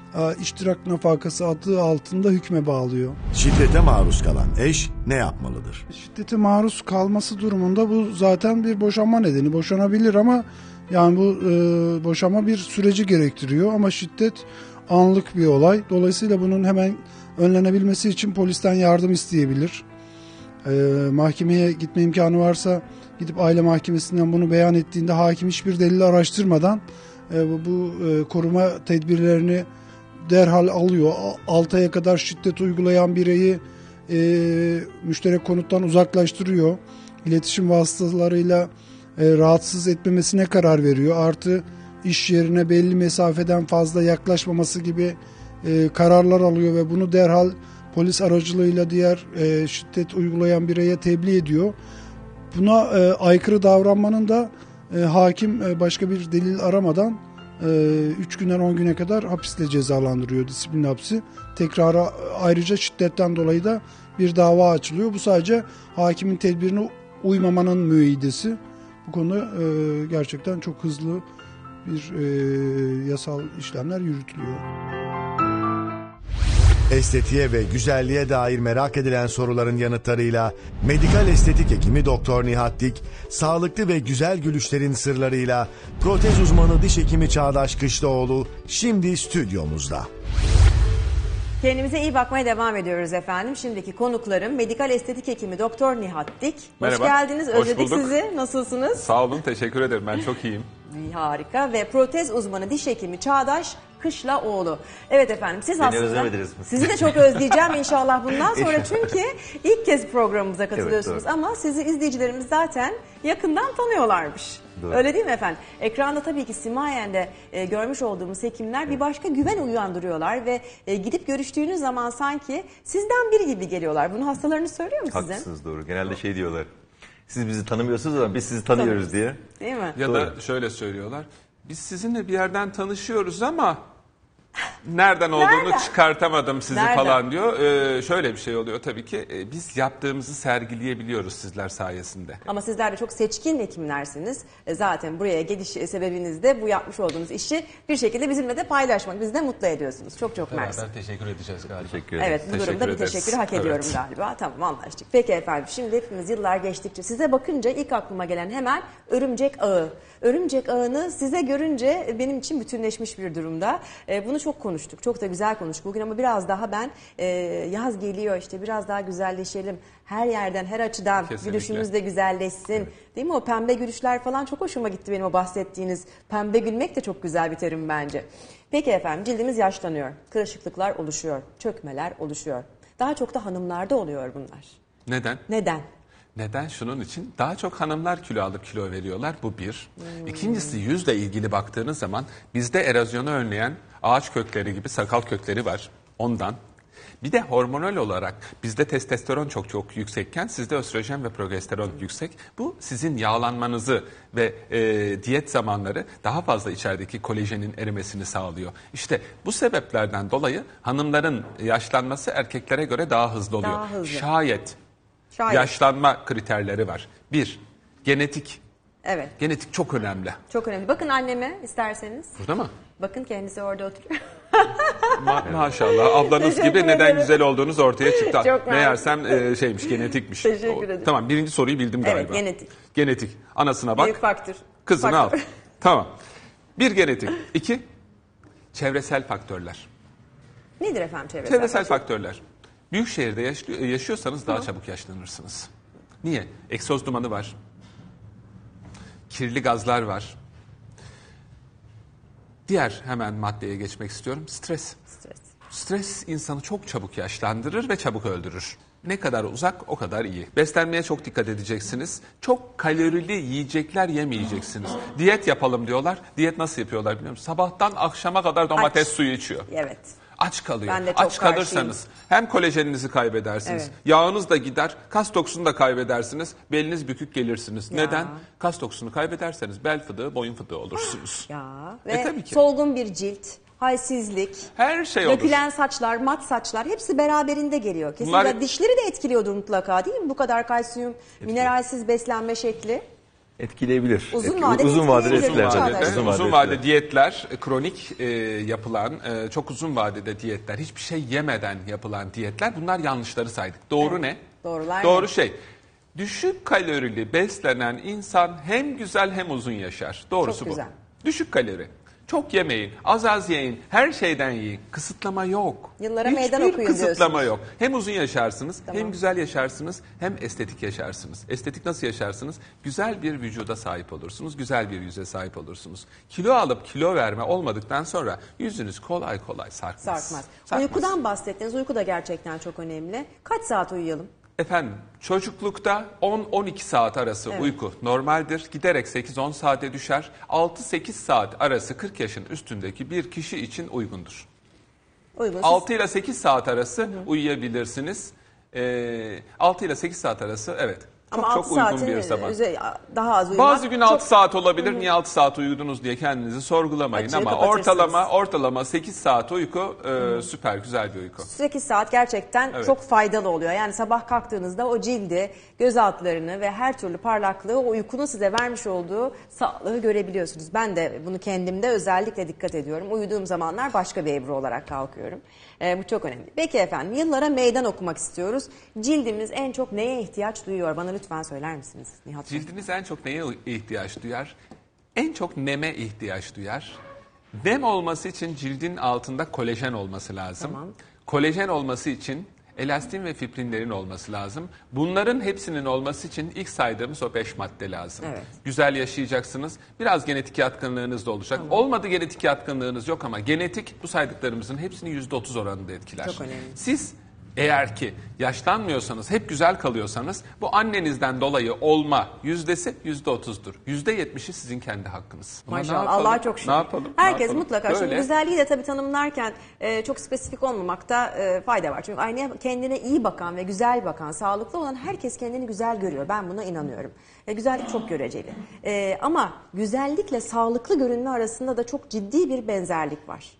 iştirak nafakası adı altında hükme bağlıyor. Şiddete maruz kalan eş ne yapmalıdır? Şiddete maruz kalması durumunda bu zaten bir boşanma nedeni. Boşanabilir ama yani bu boşanma bir süreci gerektiriyor ama şiddet anlık bir olay. Dolayısıyla bunun hemen önlenebilmesi için polisten yardım isteyebilir. Mahkemeye gitme imkanı varsa gidip aile mahkemesinden bunu beyan ettiğinde hakim hiçbir delil araştırmadan bu koruma tedbirlerini derhal alıyor. 6 aya kadar şiddet uygulayan bireyi müşterek konuttan uzaklaştırıyor. İletişim vasıtalarıyla rahatsız etmemesine karar veriyor. Artı iş yerine belli mesafeden fazla yaklaşmaması gibi kararlar alıyor ve bunu derhal polis aracılığıyla diğer şiddet uygulayan bireye tebliğ ediyor. Buna aykırı davranmanın da hakim başka bir delil aramadan 3 günden 10 güne kadar hapisle cezalandırıyor, disiplin hapsi. Tekrara ayrıca şiddetten dolayı da bir dava açılıyor. Bu sadece hakimin tedbirine uymamanın müeyyidesi. Bu konuda gerçekten çok hızlı bir yasal işlemler yürütülüyor. Estetiğe ve güzelliğe dair merak edilen soruların yanıtlarıyla medikal estetik hekimi Doktor Nihat Dik, sağlıklı ve güzel gülüşlerin sırlarıyla protez uzmanı diş hekimi Çağdaş Kışlaoğlu şimdi stüdyomuzda. Kendimize iyi bakmaya devam ediyoruz efendim. Şimdiki konuklarım medikal estetik hekimi Doktor Nihat Dik. Merhaba. Hoş geldiniz. Hoş Özledik bulduk. sizi. Nasılsınız? Sağ olun, teşekkür ederim. Ben çok iyiyim. Harika. Ve protez uzmanı diş hekimi Çağdaş Kışlaoğlu. Evet efendim, siz aslında özlemediniz mi? sizi de çok özleyeceğim inşallah bundan sonra, çünkü ilk kez programımıza katılıyorsunuz, Evet, ama sizi izleyicilerimiz zaten yakından tanıyorlarmış. Doğru. Öyle değil mi efendim? Ekranda tabii ki simayen de görmüş olduğumuz hekimler bir başka güven uyandırıyorlar ve gidip görüştüğünüz zaman sanki sizden biri gibi geliyorlar. Bunu hastalarınız söylüyor mu size? Haklısınız, doğru. Genelde şey diyorlar. Siz bizi tanımıyorsunuz ama biz sizi tanıyoruz diye. Değil mi? Ya da şöyle söylüyorlar. Biz sizinle bir yerden tanışıyoruz ama nereden olduğunu çıkartamadım sizi Nereden? falan diyor. Şöyle bir şey oluyor tabii ki. Biz yaptığımızı sergileyebiliyoruz sizler sayesinde. Ama sizler de çok seçkin hekimlersiniz. Zaten buraya geliş sebebiniz de bu yapmış olduğunuz işi bir şekilde bizimle de paylaşmak. Bizi de mutlu ediyorsunuz. Çok çok mersi. Beraber teşekkür edeceğiz galiba. Teşekkür ederim. Evet, bu Teşekkür durumda bir ederiz. teşekkürü hak ediyorum Evet. galiba. Tamam, anlaştık. Peki efendim, şimdi hepimiz yıllar geçtikçe size bakınca ilk aklıma gelen hemen örümcek ağı. Örümcek ağını size görünce benim için bütünleşmiş bir durumda. Bunu çok konuştuk, çok da güzel konuştuk bugün, ama biraz daha ben yaz geliyor işte, biraz daha güzelleşelim. Her yerden, her açıdan Kesinlikle. gülüşümüz de güzelleşsin. Değil mi? O pembe gülüşler falan çok hoşuma gitti benim, o bahsettiğiniz. Pembe gülmek de çok güzel bir terim bence. Peki efendim, cildimiz yaşlanıyor. Kırışıklıklar oluşuyor. Çökmeler oluşuyor. Daha çok da hanımlarda oluyor bunlar. Neden? Neden? Neden? Şunun için daha çok hanımlar kilo alıp kilo veriyorlar. Bu bir. İkincisi, yüzle ilgili baktığınız zaman bizde erozyonu önleyen ağaç kökleri gibi sakal kökleri var. Ondan. Bir de hormonal olarak bizde testosteron çok yüksekken sizde östrojen ve progesteron yüksek. Bu sizin yağlanmanızı ve diyet zamanları daha fazla içerideki kolajenin erimesini sağlıyor. İşte bu sebeplerden dolayı hanımların yaşlanması erkeklere göre daha hızlı oluyor. Daha hızlı. Şayet Şayet. yaşlanma kriterleri var. Bir, genetik. Evet. Genetik çok önemli. Çok önemli. Bakın anneme isterseniz. Burada mı? Bakın, kendisi orada oturuyor. Maşallah. Ablanız Teşekkür gibi neden ederim. güzel olduğunuz ortaya çıktı. Çok Meğersem şeymiş, genetikmiş. Teşekkür ederim. Tamam, birinci soruyu bildim galiba. Evet, genetik. Genetik. Anasına bak. Büyük faktör. Kızını Faktör. al. Tamam. Bir, genetik. İki, çevresel faktörler. Nedir efendim çevresel? Çevresel faktörler. Büyük şehirde yaşıyorsanız daha çabuk yaşlanırsınız. Niye? Egzoz dumanı var. Kirli gazlar var. Diğer hemen maddeye geçmek istiyorum. Stres. Stres. Stres insanı çok çabuk yaşlandırır ve çabuk öldürür. Ne kadar uzak o kadar iyi. Beslenmeye çok dikkat edeceksiniz. Çok kalorili yiyecekler yemeyeceksiniz. Diyet yapalım diyorlar. Diyet nasıl yapıyorlar biliyor musunuz? Sabahtan akşama kadar domates Aç. suyu içiyor. Evet. Aç kalıyor. Ben de çok Aç kalırsanız hem kolajeninizi kaybedersiniz. Evet. Yağınız da gider. Kas dokusunu da kaybedersiniz. Beliniz bükük gelirsiniz. Neden? Kas dokusunu kaybederseniz bel fıtığı, boyun fıtığı olursunuz. Ya ve tabii ki. solgun bir cilt, halsizlik, Her şey olur. dökülen saçlar, mat saçlar, hepsi beraberinde geliyor. Kesinlikle Bunlar- dişleri de etkiliyordur mutlaka, değil mi? Bu kadar kalsiyum, mineralsiz beslenme şekli. Etkileyebilir. Uzun vadede uzun vadede etkileyebilir. etkiler. Uzun vadede diyetler, kronik yapılan, çok uzun vadede diyetler, hiçbir şey yemeden yapılan diyetler, bunlar yanlışları saydık. Doğru ne? Doğrular Doğru ne? şey. Düşük kalorili beslenen insan hem güzel hem uzun yaşar. Doğrusu Çok bu. güzel. Düşük kalori. Çok yemeyin, az yiyin, her şeyden yiyin. Kısıtlama yok. Yıllara meydan Hiçbir okuyun kısıtlama diyorsunuz. yok. Hem uzun yaşarsınız, Tamam. hem güzel yaşarsınız, hem estetik yaşarsınız. Estetik nasıl yaşarsınız? Güzel bir vücuda sahip olursunuz, güzel bir yüze sahip olursunuz. Kilo alıp kilo verme olmadıktan sonra yüzünüz kolay kolay sarkmaz. Sarkmaz. Uykudan bahsettiniz. Uyku da gerçekten çok önemli. Kaç saat uyuyalım? Efendim, çocuklukta 10-12 saat arası uyku normaldir. Giderek 8-10 saate düşer. 6-8 saat arası 40 yaşın üstündeki bir kişi için uygundur. Uygun. 6 ile 8 saat arası uyuyabilirsiniz. 6 ile 8 saat arası evet. Çok Ama çok 6 uygun saatin bir zaman. daha az uyumak. Bazı gün 6 çok- saat olabilir. Niye 6 saat uyudunuz diye kendinizi sorgulamayın Açığı ama kapatırsınız. ortalama 8 saat uyku süper güzel bir uyku. 8 saat gerçekten Evet. çok faydalı oluyor. Yani sabah kalktığınızda o cildi, göz altlarını ve her türlü parlaklığı o uykunun size vermiş olduğu sağlığı görebiliyorsunuz. Ben de bunu kendimde özellikle dikkat ediyorum. Uyuduğum zamanlar başka bir Ebru olarak kalkıyorum. Bu çok önemli. Peki efendim, yıllara meydan okumak istiyoruz. Cildimiz en çok neye ihtiyaç duyuyor? Bana lütfen söyler misiniz Nihat Bey? Cildiniz en çok neye ihtiyaç duyar? En çok neme ihtiyaç duyar. Nem olması için cildin altında kolajen olması lazım. Tamam. Kolajen olması için elastin ve fibrinlerin olması lazım. Bunların hepsinin olması için ilk saydığımız o 5 madde lazım. Evet. Güzel yaşayacaksınız. Biraz genetik yatkınlığınız da olacak. Olmadı genetik yatkınlığınız yok ama genetik bu saydıklarımızın hepsini %30 oranında etkiler. Çok önemli. Siz eğer ki yaşlanmıyorsanız, hep güzel kalıyorsanız bu annenizden dolayı olma yüzdesi %30'dur. %70'i sizin kendi hakkınız. Ama ne Maşallah, yapalım? Allah'a çok şükür. Ne yapalım? Herkes Ne yapalım? mutlaka. Şimdi Böyle. güzelliği de tabii tanımlarken çok spesifik olmamakta fayda var. Çünkü aynaya kendine iyi bakan ve güzel bakan, sağlıklı olan herkes kendini güzel görüyor. Ben buna inanıyorum. Güzellik çok göreceli. Ama güzellikle sağlıklı görünme arasında da çok ciddi bir benzerlik var.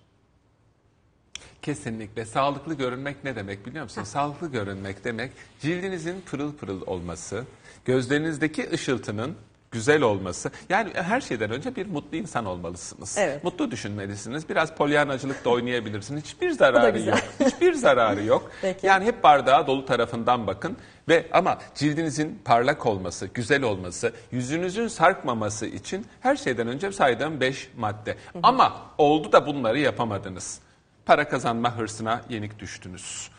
Kesinlikle. Sağlıklı görünmek ne demek biliyor musun? Sağlıklı görünmek demek cildinizin pırıl pırıl olması, gözlerinizdeki ışıltının güzel olması. Yani her şeyden önce bir mutlu insan olmalısınız. Evet. Mutlu düşünmelisiniz. Biraz polyanacılık da oynayabilirsiniz. Hiçbir zararı güzel. yok. Hiçbir zararı yok. Peki. Yani hep bardağa dolu tarafından bakın ama cildinizin parlak olması, güzel olması, yüzünüzün sarkmaması için her şeyden önce saydığım 5 madde. Ama oldu da bunları yapamadınız. Para kazanma hırsına yenik düştünüz.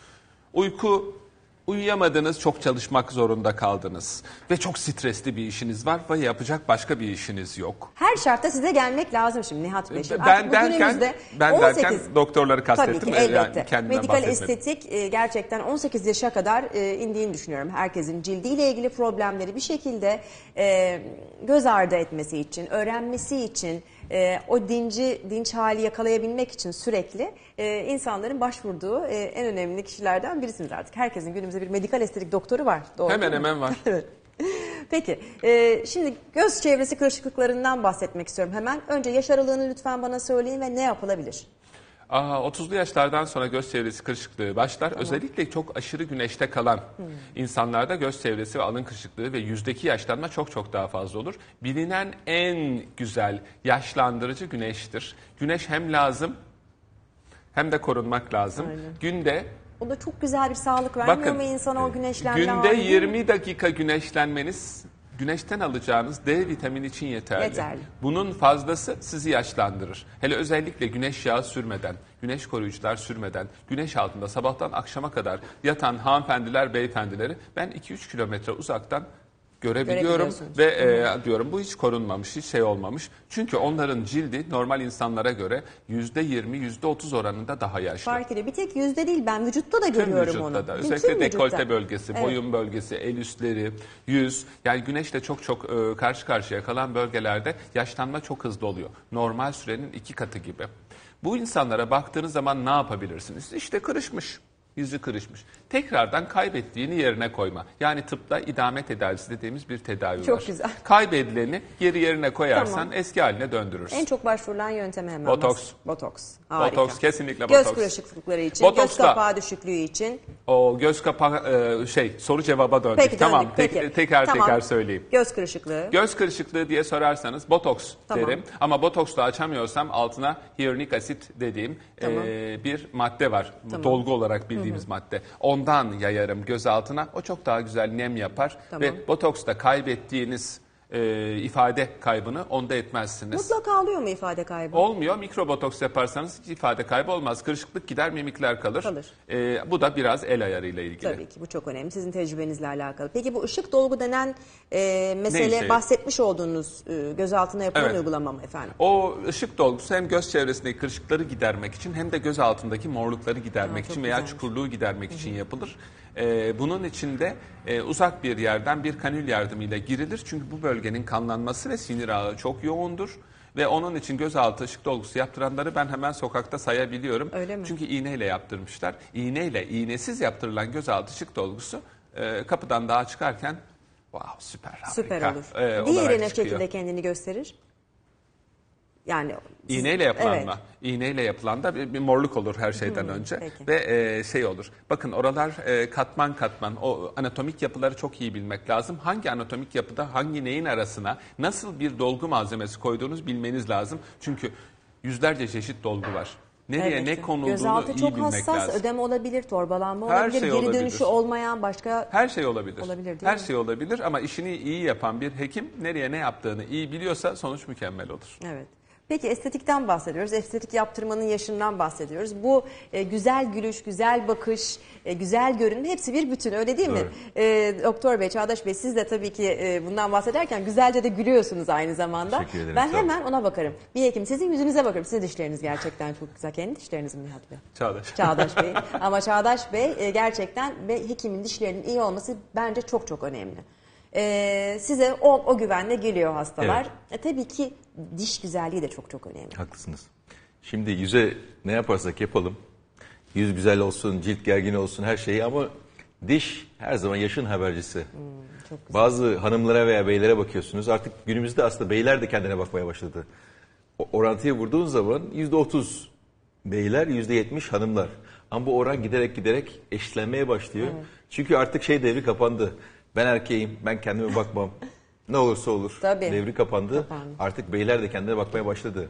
Uyuyamadınız, çok çalışmak zorunda kaldınız. Ve çok stresli bir işiniz var ve yapacak başka bir işiniz yok. Her şartta size gelmek lazım şimdi Nihat Bey. Şimdi Ben artık derken, bugünümüzde 18 doktorları kastettim. Tabii ki elbette. Yani kendimden Medikal bahsetmedim. estetik gerçekten 18 yaşa kadar indiğini düşünüyorum. Herkesin cildiyle ilgili problemleri bir şekilde göz ardı etmesi için, öğrenmesi için, o dinç hali yakalayabilmek için sürekli insanların başvurduğu en önemli kişilerden birisiniz artık. Herkesin günümüzde bir medikal estetik doktoru var. Doğru Hemen değil mi? hemen var. Evet. Peki, şimdi göz çevresi kırışıklıklarından bahsetmek istiyorum hemen. Önce yaş aralığını lütfen bana söyleyin ve ne yapılabilir? 30'lu yaşlardan sonra göz çevresi kırışıklığı başlar. Özellikle çok aşırı güneşte kalan insanlarda göz çevresi ve alın kırışıklığı ve yüzdeki yaşlanma çok çok daha fazla olur. Bilinen en güzel yaşlandırıcı güneştir. Güneş hem lazım hem de korunmak lazım. Aynen. Günde O da çok güzel bir sağlık vermiyor bakın mu insana o güneşlenme günde hali, değil mi? 20 dakika güneşlenmeniz güneşten alacağınız D vitamini için yeterli. Yeterli. Bunun fazlası sizi yaşlandırır. Hele özellikle güneş yağı sürmeden, güneş koruyucular sürmeden, güneş altında sabahtan akşama kadar yatan hanımefendiler, beyefendileri ben 2-3 kilometre uzaktan görebiliyorum ve diyorum bu hiç korunmamış, hiç şey olmamış. Çünkü onların cildi normal insanlara göre %20, %30 oranında daha yaşlı. Fark ediyor. Bir tek yüzde değil, ben vücutta da Tüm görüyorum vücutta onu. da. Bütün Özellikle vücutta. dekolte bölgesi, Evet. boyun bölgesi, el üstleri, yüz. Yani güneşle çok karşı karşıya kalan bölgelerde yaşlanma çok hızlı oluyor. Normal sürenin 2 katı gibi. Bu insanlara baktığınız zaman ne yapabilirsiniz? İşte kırışmış. Yüzü kırışmış. Tekrardan kaybettiğini yerine koyma. Yani tıpta idame tedavisi dediğimiz bir tedavi Çok var. güzel. Kaybedileni geri yerine koyarsan Tamam. eski haline döndürürsün. En çok başvurulan yöntemi hemen. Botoks. Botoks. Harika. Botoks, kesinlikle Göz botoks. kırışıklıkları için, göz Botoks da- kapağı düşüklüğü için. O göz kapağı soru cevaba döndük. Peki Tamam, döndük, peki. teker Tamam. teker söyleyeyim. Göz kırışıklığı. Göz kırışıklığı diye sorarsanız botoks Tamam. derim. Ama botoksla açamıyorsam altına hyaluronik asit dediğim Tamam. bir madde var. Tamam. Dolgu olarak bildiğimiz madde. Ondan yayarım göz altına. O çok daha güzel nem yapar. Tamam. Ve botoksta kaybettiğiniz ifade kaybını onda etmezsiniz. Mutlaka oluyor mu ifade kaybı? Olmuyor. Mikrobotoks yaparsanız hiç ifade kaybı olmaz. Kırışıklık gider, mimikler kalır. Kalır. Bu da biraz el ayarıyla ilgili. Tabii ki bu çok önemli. Sizin tecrübenizle alakalı. Peki bu ışık dolgu denen mesele Neyse. bahsetmiş olduğunuz gözaltına yapılan Evet. uygulama mı efendim? O ışık dolgusu hem göz çevresindeki kırışıkları gidermek için hem de göz altındaki morlukları gidermek çok için veya güzelmiş. çukurluğu gidermek için yapılır. Bunun için de uzak bir yerden bir kanül yardımıyla girilir. Çünkü bu bölgenin kanlanması ve sinir ağı çok yoğundur. Ve onun için gözaltı ışık dolgusu yaptıranları ben hemen sokakta sayabiliyorum. Öyle mi? Çünkü iğneyle yaptırmışlar. İğneyle, iğnesiz yaptırılan gözaltı ışık dolgusu kapıdan daha çıkarken wow, süper, harika. Süper olur. olarak Diğeri ne çıkıyor. şekilde kendini gösterir? Yani İğneyle yapılan Evet. mı? İğneyle yapılan da bir morluk olur her şeyden önce. peki. Ve şey olur. Bakın oralar katman katman. O anatomik yapıları çok iyi bilmek lazım. Hangi anatomik yapıda hangi neyin arasına nasıl bir dolgu malzemesi koyduğunuzu bilmeniz lazım. Çünkü yüzlerce çeşit dolgu var. Nereye Evet. ne konulduğunu Gözaltı iyi çok bilmek hassas, lazım. ödem olabilir, torbalanma Her olabilir, şey geri olabilir. dönüşü olmayan başka... Her şey olabilir. Olabilir, değil Her mi? şey olabilir ama işini iyi yapan bir hekim nereye ne yaptığını iyi biliyorsa sonuç mükemmel olur. Evet. Peki estetikten bahsediyoruz. Estetik yaptırmanın yaşından bahsediyoruz. Bu güzel gülüş, güzel bakış, güzel görünüm hepsi bir bütün, öyle değil mi? Doktor Bey, Çağdaş Bey, siz de tabii ki bundan bahsederken güzelce de gülüyorsunuz aynı zamanda. Teşekkür ederim, Ben sağ olun. hemen ona bakarım. Bir hekim sizin yüzünüze bakarım. Sizin dişleriniz gerçekten çok güzel. Kendi dişleriniz mi Nihat Bey? Çağdaş. Çağdaş Bey. Ama Çağdaş Bey gerçekten ve hekimin dişlerinin iyi olması bence çok çok önemli. Size o güvenle geliyor hastalar. Tabii ki diş güzelliği de çok çok önemli. Haklısınız. Şimdi yüze ne yaparsak yapalım, yüz güzel olsun, cilt gergin olsun her şeyi ama diş her zaman yaşın habercisi. Çok güzel. Bazı hanımlara veya beylere bakıyorsunuz. Artık günümüzde aslında beyler de kendine bakmaya başladı. Orantıya vurduğun zaman %30 beyler, %70 hanımlar. Ama bu oran giderek eşitlenmeye başlıyor. Çünkü artık devri kapandı. Ben erkeğim, ben kendime bakmam. Ne olursa olur. Tabii. Devri kapandı. Kapandı. Artık beyler de kendine bakmaya başladı.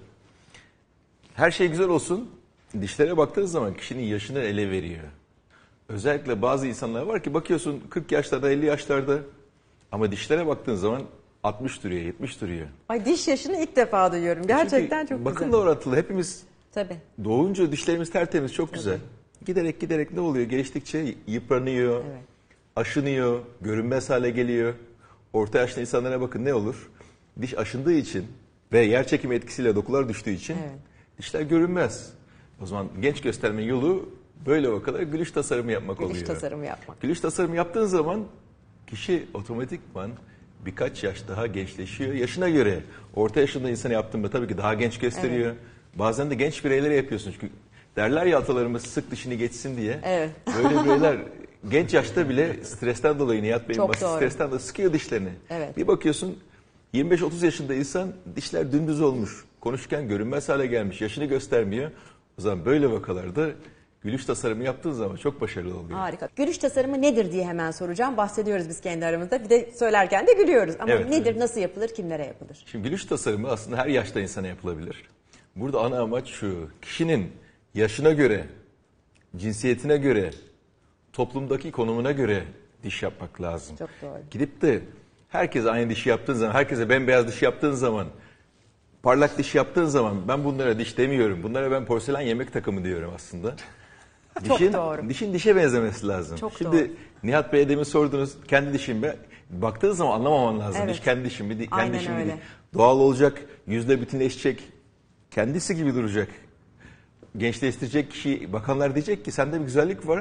Her şey güzel olsun. Dişlere baktığınız zaman kişinin yaşını ele veriyor. Özellikle bazı insanlar var ki bakıyorsun 40 yaşlarda, 50 yaşlarda ama dişlere baktığın zaman 60 duruyor, 70 duruyor. Ay, diş yaşını ilk defa duyuyorum. Gerçekten Çünkü çok bakımla güzel. orantılı. Hepimiz Tabii. doğunca dişlerimiz tertemiz, çok güzel. Giderek ne oluyor? Geliştikçe yıpranıyor, Evet. aşınıyor, görünmez hale geliyor. Orta yaşlı insanlara bakın ne olur? Diş aşındığı için ve yer çekimi etkisiyle dokular düştüğü için Evet. dişler görünmez. O zaman genç göstermenin yolu böyle vakalara gülüş tasarımı yapmak Gülüş oluyor. tasarımı yapmak. Gülüş tasarımı yaptığın zaman kişi otomatikman birkaç yaş daha gençleşiyor. Yaşına göre orta yaşında insana yaptığında tabii ki daha genç gösteriyor. Bazen de genç bireylere yapıyorsun. Çünkü derler ya atalarımız sık dişini geçsin diye. Evet. Böyle bireyler genç yaşta bile stresten dolayı Nihat Bey'in Çok basit doğru. stresten dolayı sıkıyor dişlerini. Evet. Bir bakıyorsun 25-30 yaşında insan dişler dümdüz olmuş. Konuşurken görünmez hale gelmiş. Yaşını göstermiyor. O zaman böyle vakalarda gülüş tasarımı yaptığın zaman çok başarılı oluyor. Harika. Gülüş tasarımı nedir diye hemen soracağım. Bahsediyoruz biz kendi aramızda. Bir de söylerken de gülüyoruz. Ama Evet, nedir, evet. nasıl yapılır, kimlere yapılır? Şimdi gülüş tasarımı aslında her yaşta insana yapılabilir. Burada ana amaç şu, kişinin yaşına göre, cinsiyetine göre, toplumdaki konumuna göre diş yapmak lazım. Çok doğru. Gidip de herkese aynı dişi yaptığın zaman, herkese bembeyaz diş yaptığın zaman, parlak diş yaptığın zaman ben bunlara diş demiyorum. Bunlara ben porselen yemek takımı diyorum aslında. Çok doğru. Dişin dişe benzemesi lazım. Çok Şimdi doğru. Nihat Bey'e demin sordunuz kendi dişim mi? Baktığınız zaman anlamaman lazım. Evet. Diş kendi dişim mi? Kendi Aynen dişim mi öyle. değil. Doğal olacak, yüzle bütünleşecek, kendisi gibi duracak. Gençleştirecek kişi, bakanlar diyecek ki sende bir güzellik var.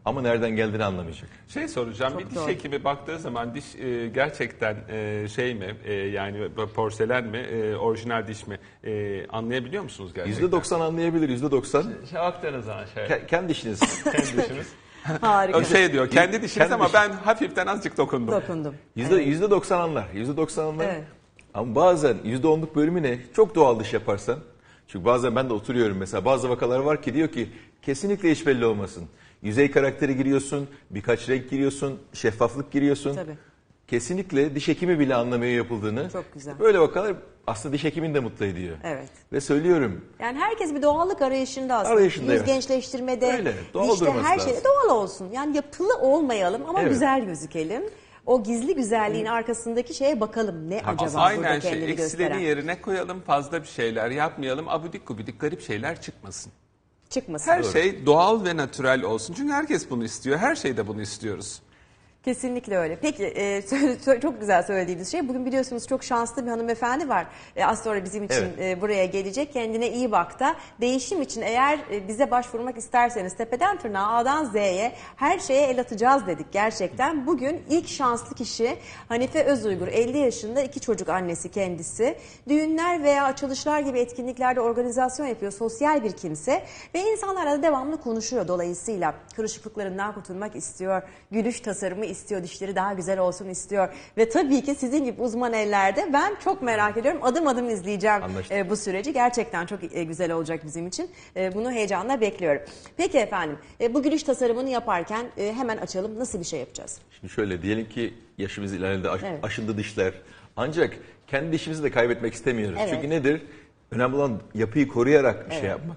ama nereden geldiğini anlamayacak. Şey soracağım, Çok bir diş doğru. hekimi baktığı zaman diş gerçekten şey mi, yani porselen mi, orijinal diş mi anlayabiliyor musunuz gerçekten? %90 anlayabilir, %90. Şey baktığınız zaman şey, Kendi işiniz. kendi dişiniz. Harika. O şey diyor, kendi dişiniz kendi ama diş. ben hafiften azıcık dokundum. Dokundum. %90 anlar. %90 anlar. Evet. Ama bazen %10'luk bölümü ne? Çok doğal diş yaparsan. Çünkü bazen ben de oturuyorum mesela. Bazı vakalar var ki diyor ki kesinlikle hiç belli olmasın. Yüzey karakteri giriyorsun, birkaç renk giriyorsun, şeffaflık giriyorsun. Tabii. Kesinlikle diş hekimi bile anlamıyor yapıldığını. Çok güzel. Böyle vakalar aslında diş hekimini de mutlu ediyor. Evet. Ve söylüyorum, Yani herkes bir doğallık arayışında aslında. Arayışında, Yüz evet. gençleştirmede, Öyle, doğal dişte durması her şeyde lazım. doğal olsun. Yani yapılı olmayalım ama Evet. güzel gözükelim. O gizli güzelliğin arkasındaki şeye bakalım. Ne acaba burada Aynen şey, kendini eksileri gösteren? yerine koyalım, fazla bir şeyler yapmayalım, abidik gubidik garip şeyler çıkmasın. Çıkmasın. Her şey doğal ve natürel olsun. Çünkü herkes bunu istiyor, her şeyde bunu istiyoruz. Kesinlikle öyle. Peki çok güzel söylediğiniz şey. Bugün biliyorsunuz çok şanslı bir hanımefendi var. Az sonra bizim için buraya gelecek. Kendine iyi bak da değişim için eğer bize başvurmak isterseniz tepeden tırnağa A'dan Z'ye her şeye el atacağız dedik gerçekten. Bugün ilk şanslı kişi Hanife Özuygur. 50 yaşında 2 çocuk annesi kendisi. Düğünler veya açılışlar gibi etkinliklerde organizasyon yapıyor. Sosyal bir kimse ve insanlarla da devamlı konuşuyor dolayısıyla. Kırışıklıklarından kurtulmak istiyor. Gülüş tasarımı istiyor, dişleri daha güzel olsun istiyor. Ve tabii ki sizin gibi uzman ellerde ben çok merak ediyorum. Adım adım izleyeceğim bu süreci. Gerçekten çok güzel olacak bizim için. Bunu heyecanla bekliyorum. Peki efendim, bu gülüş tasarımını yaparken hemen açalım. Nasıl bir şey yapacağız? şimdi şöyle diyelim ki yaşımız ilerledi, Evet. aşındı dişler. Ancak kendi dişimizi de kaybetmek istemiyoruz. Evet. Çünkü nedir? Önemli olan yapıyı koruyarak bir şey yapmak.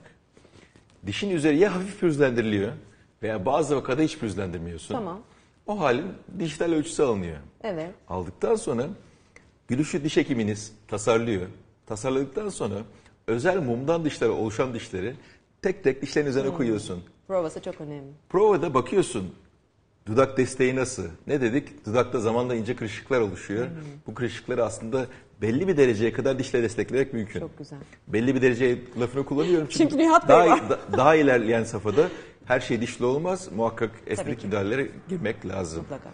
Dişin üzeri ya hafif pürüzlendiriliyor veya bazı vakada hiç pürüzlendirmiyorsun. Tamam. O halin dijital ölçüsü alınıyor. Evet. Aldıktan sonra gülüşü diş hekiminiz tasarlıyor. Tasarladıktan sonra özel mumdan dişlere oluşan dişleri tek tek dişlerin üzerine koyuyorsun. Provası çok önemli. Provada bakıyorsun. Dudak desteği nasıl? Ne dedik? Dudakta zamanla ince kırışıklar oluşuyor. Bu kırışıkları aslında belli bir dereceye kadar dişle desteklemek mümkün. Çok güzel. Belli bir dereceye lafını kullanıyorum. Çünkü Nihat Bey var. daha ilerleyen safhada her şey dişli olmaz. Muhakkak Tabii estetik ki. müdahalelere girmek lazım. Mutlaka.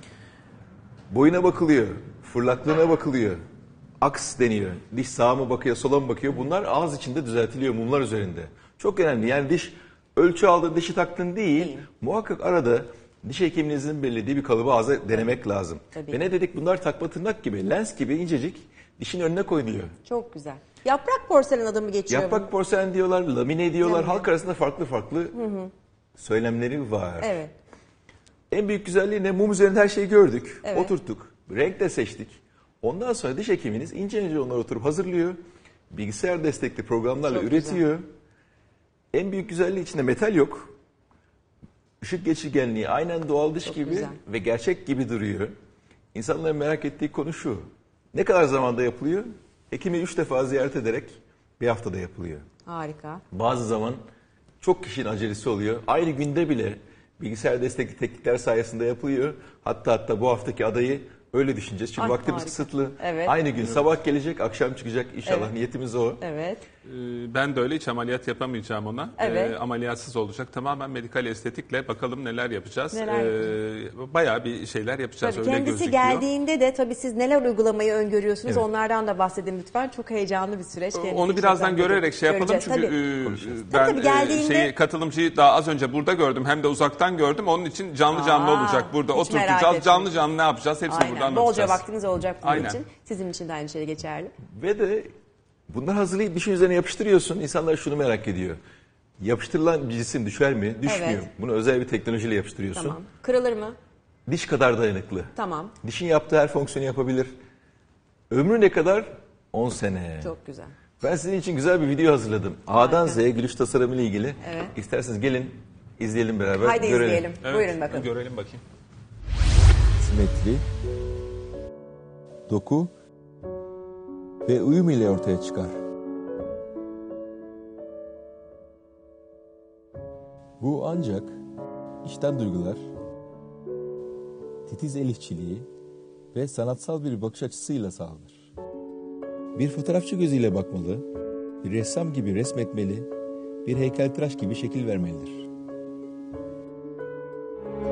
Boyuna bakılıyor, fırlaklığına bakılıyor, aks deniyor. Diş sağa mı bakıyor, sola mı bakıyor? Bunlar ağız içinde düzeltiliyor mumlar üzerinde. Çok önemli. Yani diş ölçü aldın, dişi taktın değil. Muhakkak arada diş hekiminizin belirlediği bir kalıbı ağza denemek lazım. Tabii. Ve ne dedik? Bunlar takma tırnak gibi, lens gibi incecik dişin önüne koyuluyor. Çok güzel. Yaprak porselen adı mı geçiyor? Yaprak porselen diyorlar, lamine diyorlar. Lamine. Halk arasında farklı farklı söylemleri var. Evet. En büyük güzelliği ne? Mum üzerinde her şeyi gördük, Evet. oturttuk, renk de seçtik. Ondan sonra diş hekiminiz ince ince onları oturup hazırlıyor. Bilgisayar destekli programlarla Çok üretiyor. En büyük güzelliği içinde metal yok. Işık geçirgenliği aynen doğal diş Çok gibi güzel. ve gerçek gibi duruyor. İnsanların merak ettiği konu şu. Ne kadar zamanda yapılıyor? Hekimi 3 defa ziyaret ederek bir haftada yapılıyor. Harika. Bazı zaman çok kişinin acelesi oluyor. Aynı günde bile bilgisayar destekli teknikler sayesinde yapılıyor. Hatta bu haftaki adayı öyle düşüneceğiz. Çünkü Ay, vaktimiz harika. kısıtlı. Evet. Aynı gün sabah gelecek, akşam çıkacak inşallah. Evet. Niyetimiz o. Evet. Ben de öyle, hiç ameliyat yapamayacağım ona. Evet. Ameliyatsız olacak. Tamamen medikal estetikle bakalım neler yapacağız. Neler Bayağı bir şeyler yapacağız, Tabii öyle kendisi gözüküyor. geldiğinde de tabii siz neler uygulamayı öngörüyorsunuz Evet. onlardan da bahsedin lütfen. Çok heyecanlı bir süreç. Kendisi Onu için birazdan zaten görerek şey yapalım göreceğiz. çünkü Tabii. ben Tabii, geldiğinde- katılımcıyı daha az önce burada gördüm, hem de uzaktan gördüm. Onun için canlı olacak, burada hiç merak oturtacağız, etmeyin. canlı ne yapacağız hepsini burada Aynen. anlatacağız. Bolca vaktiniz olacak bunun Aynen. için. Sizin için de aynı şey geçerli. Ve de bunları hazırlayıp dişin üzerine yapıştırıyorsun. İnsanlar şunu merak ediyor. Yapıştırılan bir cisim düşer mi? Düşmüyor. Evet. Bunu özel bir teknolojiyle yapıştırıyorsun. Tamam. Kırılır mı? Diş kadar dayanıklı. Tamam. Dişin yaptığı her fonksiyonu yapabilir. Ömrü ne kadar? 10 sene. Çok güzel. Ben sizin için güzel bir video hazırladım. A'dan Z'ye gülüş tasarımı ile ilgili. Evet. İsterseniz gelin izleyelim beraber. Haydi görelim. izleyelim. Evet, Buyurun bakalım. Görelim bakayım. Simetri, doku ve uyum ile ortaya çıkar. Bu ancak içten duygular, titiz el işçiliği ve sanatsal bir bakış açısıyla sağlanır. Bir fotoğrafçı gözüyle bakmalı, bir ressam gibi resmetmeli, bir heykeltıraş gibi şekil vermelidir.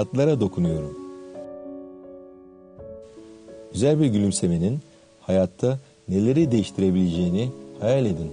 hayatlara dokunuyorum. Güzel bir gülümsemenin hayatta neleri değiştirebileceğini hayal edin.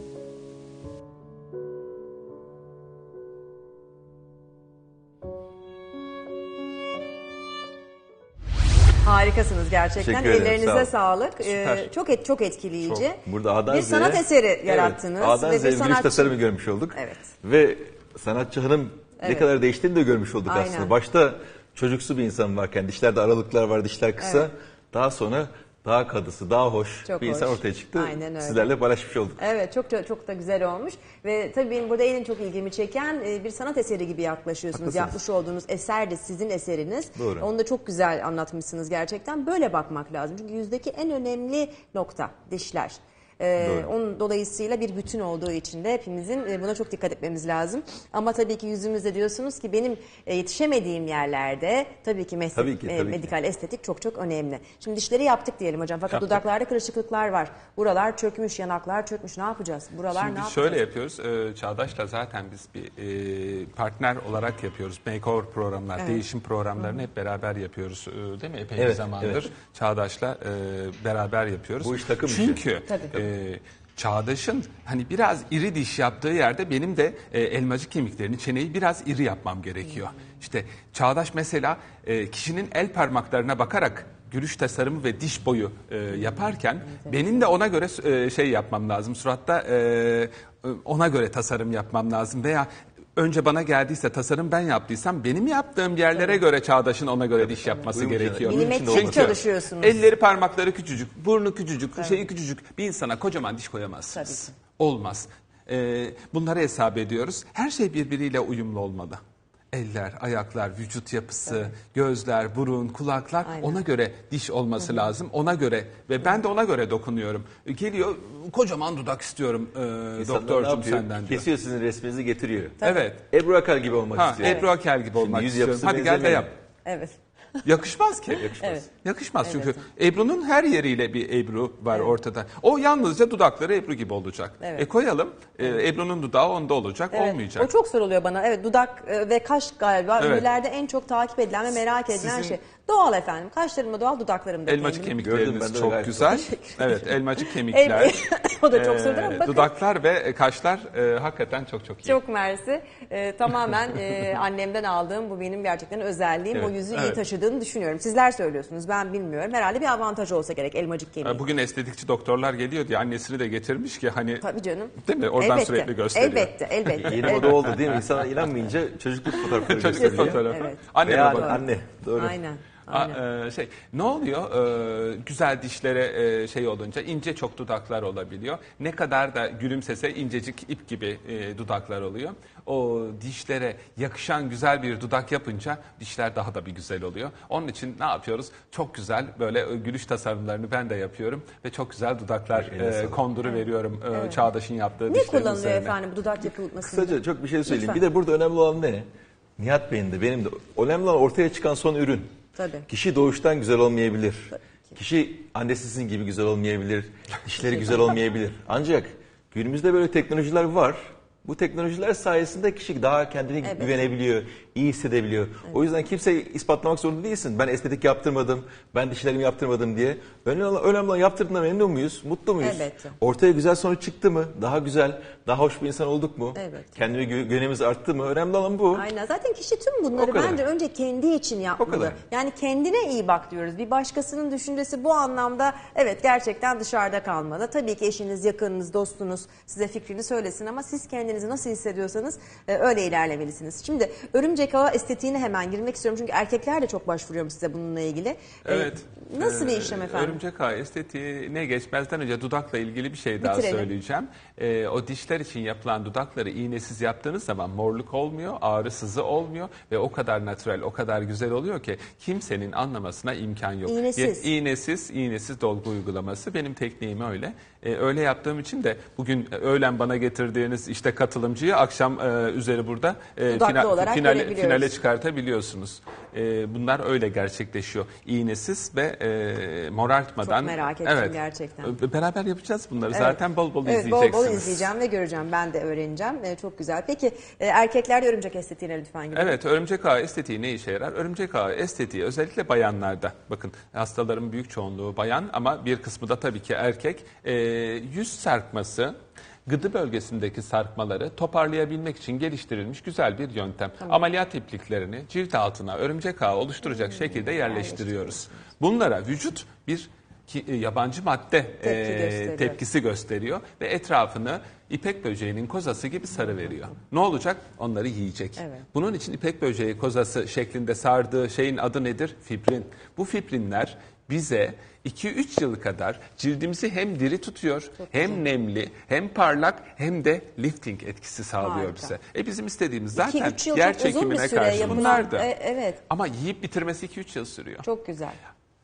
Harikasınız gerçekten. Teşekkür ederim, Ellerinize sağ sağlık. Süper. Çok etkileyici. Çok. Burada A'dan bir Z'ye, sanat eseri yarattınız. Evet, A'dan ve Z'ye bir gülüş sanatçı... tasarımı görmüş olduk. Evet. Ve sanatçı hanım ne kadar değiştiğini de görmüş olduk Aynen. aslında. Başta çocuksu bir insan varken dişlerde aralıklar var, dişler kısa. Evet. Daha sonra daha kadısı, daha hoş Çok bir insan hoş. ortaya çıktı. Aynen öyle. Sizlerle paylaşmış olduk. Evet, çok da güzel olmuş ve tabii benim burada en çok ilgimi çeken bir sanat eseri gibi yaklaşıyorsunuz. Haklısınız. Yapmış olduğunuz eser de sizin eseriniz. Doğru. Onu da çok güzel anlatmışsınız gerçekten. Böyle bakmak lazım. Çünkü yüzdeki en önemli nokta dişler. Onun dolayısıyla bir bütün olduğu için de hepimizin buna çok dikkat etmemiz lazım. Ama tabii ki yüzümüzde diyorsunuz ki benim yetişemediğim yerlerde tabii ki Tabii ki. medikal estetik çok önemli. Şimdi dişleri yaptık diyelim hocam fakat dudaklarda kırışıklıklar var. Buralar çökmüş, yanaklar çökmüş. Ne yapacağız? Buralar Şimdi ne yapacağız? şöyle yapıyoruz. Çağdaş'la zaten biz bir partner olarak yapıyoruz. Makeover programlar, değişim programlarını hep beraber yapıyoruz. Değil mi? Epey bir Evet, zamandır evet. Çağdaş'la beraber yapıyoruz. Bu iş takım işi. Çünkü Tabii. Çağdaş'ın hani biraz iri diş yaptığı yerde benim de elmacık kemiklerini, çeneyi biraz iri yapmam gerekiyor. İşte Çağdaş mesela kişinin el parmaklarına bakarak gülüş tasarımı ve diş boyu yaparken benim de ona göre şey yapmam lazım. Suratta ona göre tasarım yapmam lazım veya önce bana geldiyse tasarım ben yaptıysam benim yaptığım yerlere göre Çağdaş'ın ona göre diş yapması Uyum gerekiyor. içinde. Milimetrik Çünkü çalışıyorsunuz. elleri parmakları küçücük, burnu küçücük, şeyi küçücük bir insana kocaman diş koyamazsınız. Tabii ki. Olmaz. Bunları hesap ediyoruz. Her şey birbiriyle uyumlu olmalı. Eller, ayaklar, vücut yapısı, gözler, burun, kulaklar Aynen. ona göre diş olması lazım. Ona göre ve ben de ona göre dokunuyorum. Geliyor kocaman dudak istiyorum İnsanlar ne doktorcum yapıyor? senden diyor. Kesiyor sizin resminizi getiriyor. Evet. Ebru Akar gibi olmak istiyor. Ebru Akel gibi olmak yüz istiyorum. yapısı Hadi gel de benzemiyor. yap. Evet. Yakışmaz ki. Evet. Yakışmaz Evet. çünkü Ebru'nun her yeriyle bir Ebru var ortada. O yalnızca dudakları Ebru gibi olacak. Evet. Koyalım Ebru'nun dudağı onda olacak, Evet. olmayacak. O çok soruluyor bana. Evet, dudak ve kaş galiba Evet. ünlülerde en çok takip edilen ve merak edilen Sizin- şey. Doğal efendim. Kaşlarım da doğal, dudaklarım da Elmacık kendim. Gördüm ben kemikleriniz de çok gayet güzel. Evet, elmacık kemikler. O da çok sorulur ama bakın. Dudaklar ve kaşlar hakikaten çok iyi. Çok mersi. Tamamen annemden aldığım bu benim gerçekten özelliğim. Evet, O yüzü iyi evet. taşıdığını düşünüyorum. Sizler söylüyorsunuz, ben bilmiyorum. Herhalde bir avantaj olsa gerek elmacık kemiği. Bugün estetikçi doktorlar geliyor diye annesini de getirmiş ki hani Tabii canım. değil mi? Oradan Elbette, sürekli gösteriyor. Elbette. Yeni moda oldu değil mi? İnsan inanmayınca çocukluk fotoğrafları Çocukluk gösteriyor. fotoğrafı. Evet. Anne Veya baba. anne. Doğru. Aynen. Ne oluyor? Güzel dişlere şey olunca ince çok dudaklar olabiliyor. Ne kadar da gülümsese incecik ip gibi dudaklar oluyor. O dişlere yakışan güzel bir dudak yapınca dişler daha da bir güzel oluyor. Onun için ne yapıyoruz? Çok güzel böyle gülüş tasarımlarını ben de yapıyorum ve çok güzel dudaklar konduru veriyorum Çağdaş'ın yaptığı Ne dişlerin kullanılıyor üzerine. efendim bu dudak yapılmasında? Kısaca çok bir şey söyleyeyim. Lütfen. Bir de burada önemli olan ne? Nihat Bey'in de benim de. Önemli olan ortaya çıkan son ürün. Tabii. Kişi doğuştan güzel olmayabilir. Kişi annesi sizin gibi güzel olmayabilir. Dişleri güzel olmayabilir. Ancak günümüzde böyle teknolojiler var. Bu teknolojiler sayesinde kişi daha kendine güvenebiliyor, iyi hissedebiliyor. O yüzden kimseyi ispatlamak zorunda değilsin. Ben estetik yaptırmadım, ben dişlerimi yaptırmadım diye. Önemli olan yaptırdığında memnun muyuz, mutlu muyuz? Elbette. Ortaya güzel sonuç çıktı mı? Daha güzel, daha hoş bir insan olduk mu? Evet. Kendime güvenimiz arttı mı? Önemli olan bu. Aynen. Zaten kişi tüm O bunları kadar. bence önce kendi için O yapmalı. kadar. Yani kendine iyi bak diyoruz. Bir başkasının düşüncesi bu anlamda evet gerçekten dışarıda kalmalı. Tabii ki eşiniz, yakınınız, dostunuz size fikrini söylesin ama siz kendinizi nasıl hissediyorsanız öyle ilerlemelisiniz. Şimdi örümcek ağı estetiğine hemen girmek istiyorum. Çünkü erkekler de çok başvuruyormuş size bununla ilgili. Evet. Nasıl bir işlem efendim? Örümcek ağı estetiğine geçmezden önce dudakla ilgili bir şey daha Bitirelim. söyleyeceğim. O dişler için yapılan dudakları iğnesiz yaptığınız zaman morluk olmuyor, ağrı sızı olmuyor ve o kadar natürel, o kadar güzel oluyor ki kimsenin anlamasına imkan yok. İğnesiz. İğnesiz dolgu uygulaması benim tekniğim öyle. Öyle yaptığım için de bugün öğlen bana getirdiğiniz işte katılımcıyı akşam üzeri burada Dudaklı olarak finale çıkartabiliyoruz. finale çıkartabiliyorsunuz. Bunlar öyle gerçekleşiyor. İğnesiz ve morartmadan. Çok merak ettim gerçekten. Beraber yapacağız bunları. Evet. Zaten bol bol Evet, izleyeceksiniz. bol bol izleyeceğim ve göreceğim. Ben de öğreneceğim. Çok güzel. Peki erkeklerde örümcek estetiğine lütfen gidelim. Evet, örümcek ağı estetiği ne işe yarar? Örümcek ağı estetiği özellikle bayanlarda. Bakın hastaların büyük çoğunluğu bayan ama bir kısmı da tabii ki erkek. Yüz sarkması, gıdı bölgesindeki sarkmaları toparlayabilmek için geliştirilmiş güzel bir yöntem. Ameliyat ipliklerini cilt altına örümcek ağı oluşturacak şekilde yerleştiriyoruz. Bunlara vücut bir yabancı madde tepkisi gösteriyor ve etrafını ipek böceğinin kozası gibi sarı veriyor. Ne olacak? Onları yiyecek. Evet. Bunun için ipek böceği kozası şeklinde sardığı şeyin adı nedir? Fibrin. Bu fibrinler bize 2-3 yıl kadar cildimizi hem diri tutuyor, hem nemli, hem parlak, hem de lifting etkisi sağlıyor Harika. bize. Bizim istediğimiz zaten 2-3 yıl yer çok uzun bir çekimine süre karşı yapılan- bunlardı. Evet. Ama yiyip bitirmesi 2-3 yıl sürüyor. Çok güzel.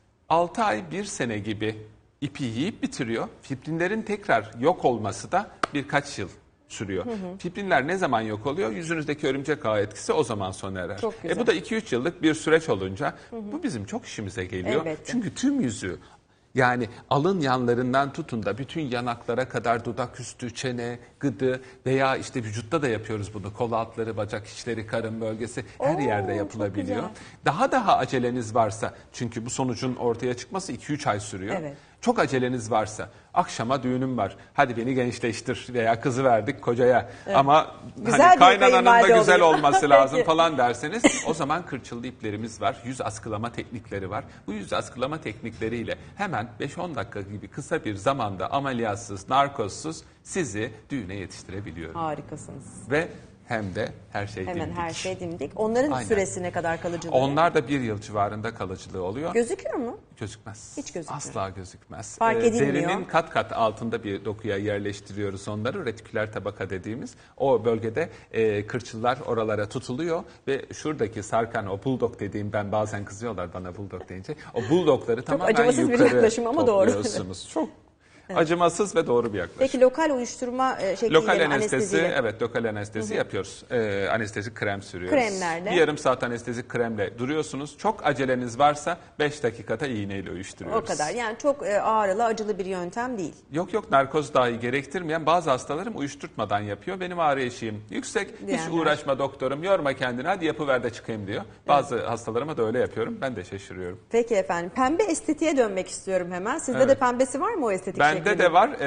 6 ay 1 sene gibi ipi yiyip bitiriyor. Fibrinlerin tekrar yok olması da birkaç yıl sürüyor. Fibrinler ne zaman yok oluyor? Yüzünüzdeki örümcek ağı etkisi o zaman sona erer. Çok güzel. Bu da 2-3 yıllık bir süreç olunca bu bizim çok işimize geliyor. Elbette. Çünkü tüm yüzü, yani alın yanlarından tutun da bütün yanaklara kadar dudak üstü, çene, gıdı veya işte vücutta da yapıyoruz bunu. Kol altları, bacak içleri, karın bölgesi her yerde çok yapılabiliyor. güzel. Daha aceleniz varsa, çünkü bu sonucun ortaya çıkması 2-3 ay sürüyor. Evet. Çok aceleniz varsa, akşama düğünüm var, hadi beni gençleştir veya kızı verdik kocaya ama Güzel hani bir kaynananın da kayınvalide güzel olayım. olması lazım Peki. falan derseniz o zaman kırçıllı iplerimiz var, yüz askılama teknikleri var. Bu yüz askılama teknikleriyle hemen 5-10 dakika gibi kısa bir zamanda ameliyatsız, narkozsuz sizi düğüne yetiştirebiliyorum. Harikasınız. Ve hem de her şey Hemen dimdik. her şey dimdik. Onların Aynen. süresine kadar kalıcılığı. Onlar da 1 yıl civarında kalıcılığı oluyor. Gözüküyor mu? Gözükmez. Hiç gözükmüyor. Asla gözükmez. Fark edilmiyor. Derinin kat kat altında bir dokuya yerleştiriyoruz onları. Retiküler tabaka dediğimiz. O bölgede kırçıllar oralara tutuluyor ve şuradaki sarkan o bulldog dediğim, ben bazen kızıyorlar bana bulldog deyince. O bulldogları tamamen acımasız bir yukarı yaklaşım ama doğru. topluyorsunuz. Çok acımasız ve doğru bir yaklaşım. Peki lokal uyuşturma şekliyle Lokal mi, anestezi, anesteziyle? evet lokal anestezi yapıyoruz. Anestezik krem sürüyoruz. Kremlerle. Bir yarım saat anestezik kremle duruyorsunuz. Çok aceleniz varsa 5 dakikada iğneyle uyuşturuyoruz. O kadar. Yani çok ağrılı, acılı bir yöntem değil. Yok narkoz dahi gerektirmeyen, bazı hastalarım uyuşturtmadan yapıyor. Benim ağrı eşiğim yüksek, hiç Diyenler. uğraşma doktorum, yorma kendini, hadi yapıver de çıkayım diyor. Bazı hastalarıma da öyle yapıyorum. Ben de şaşırıyorum. Peki efendim. Pembe estetiğe dönmek istiyorum hemen. Sizde Evet. de pembesi var mı o estetik Bende şeklinin? de var.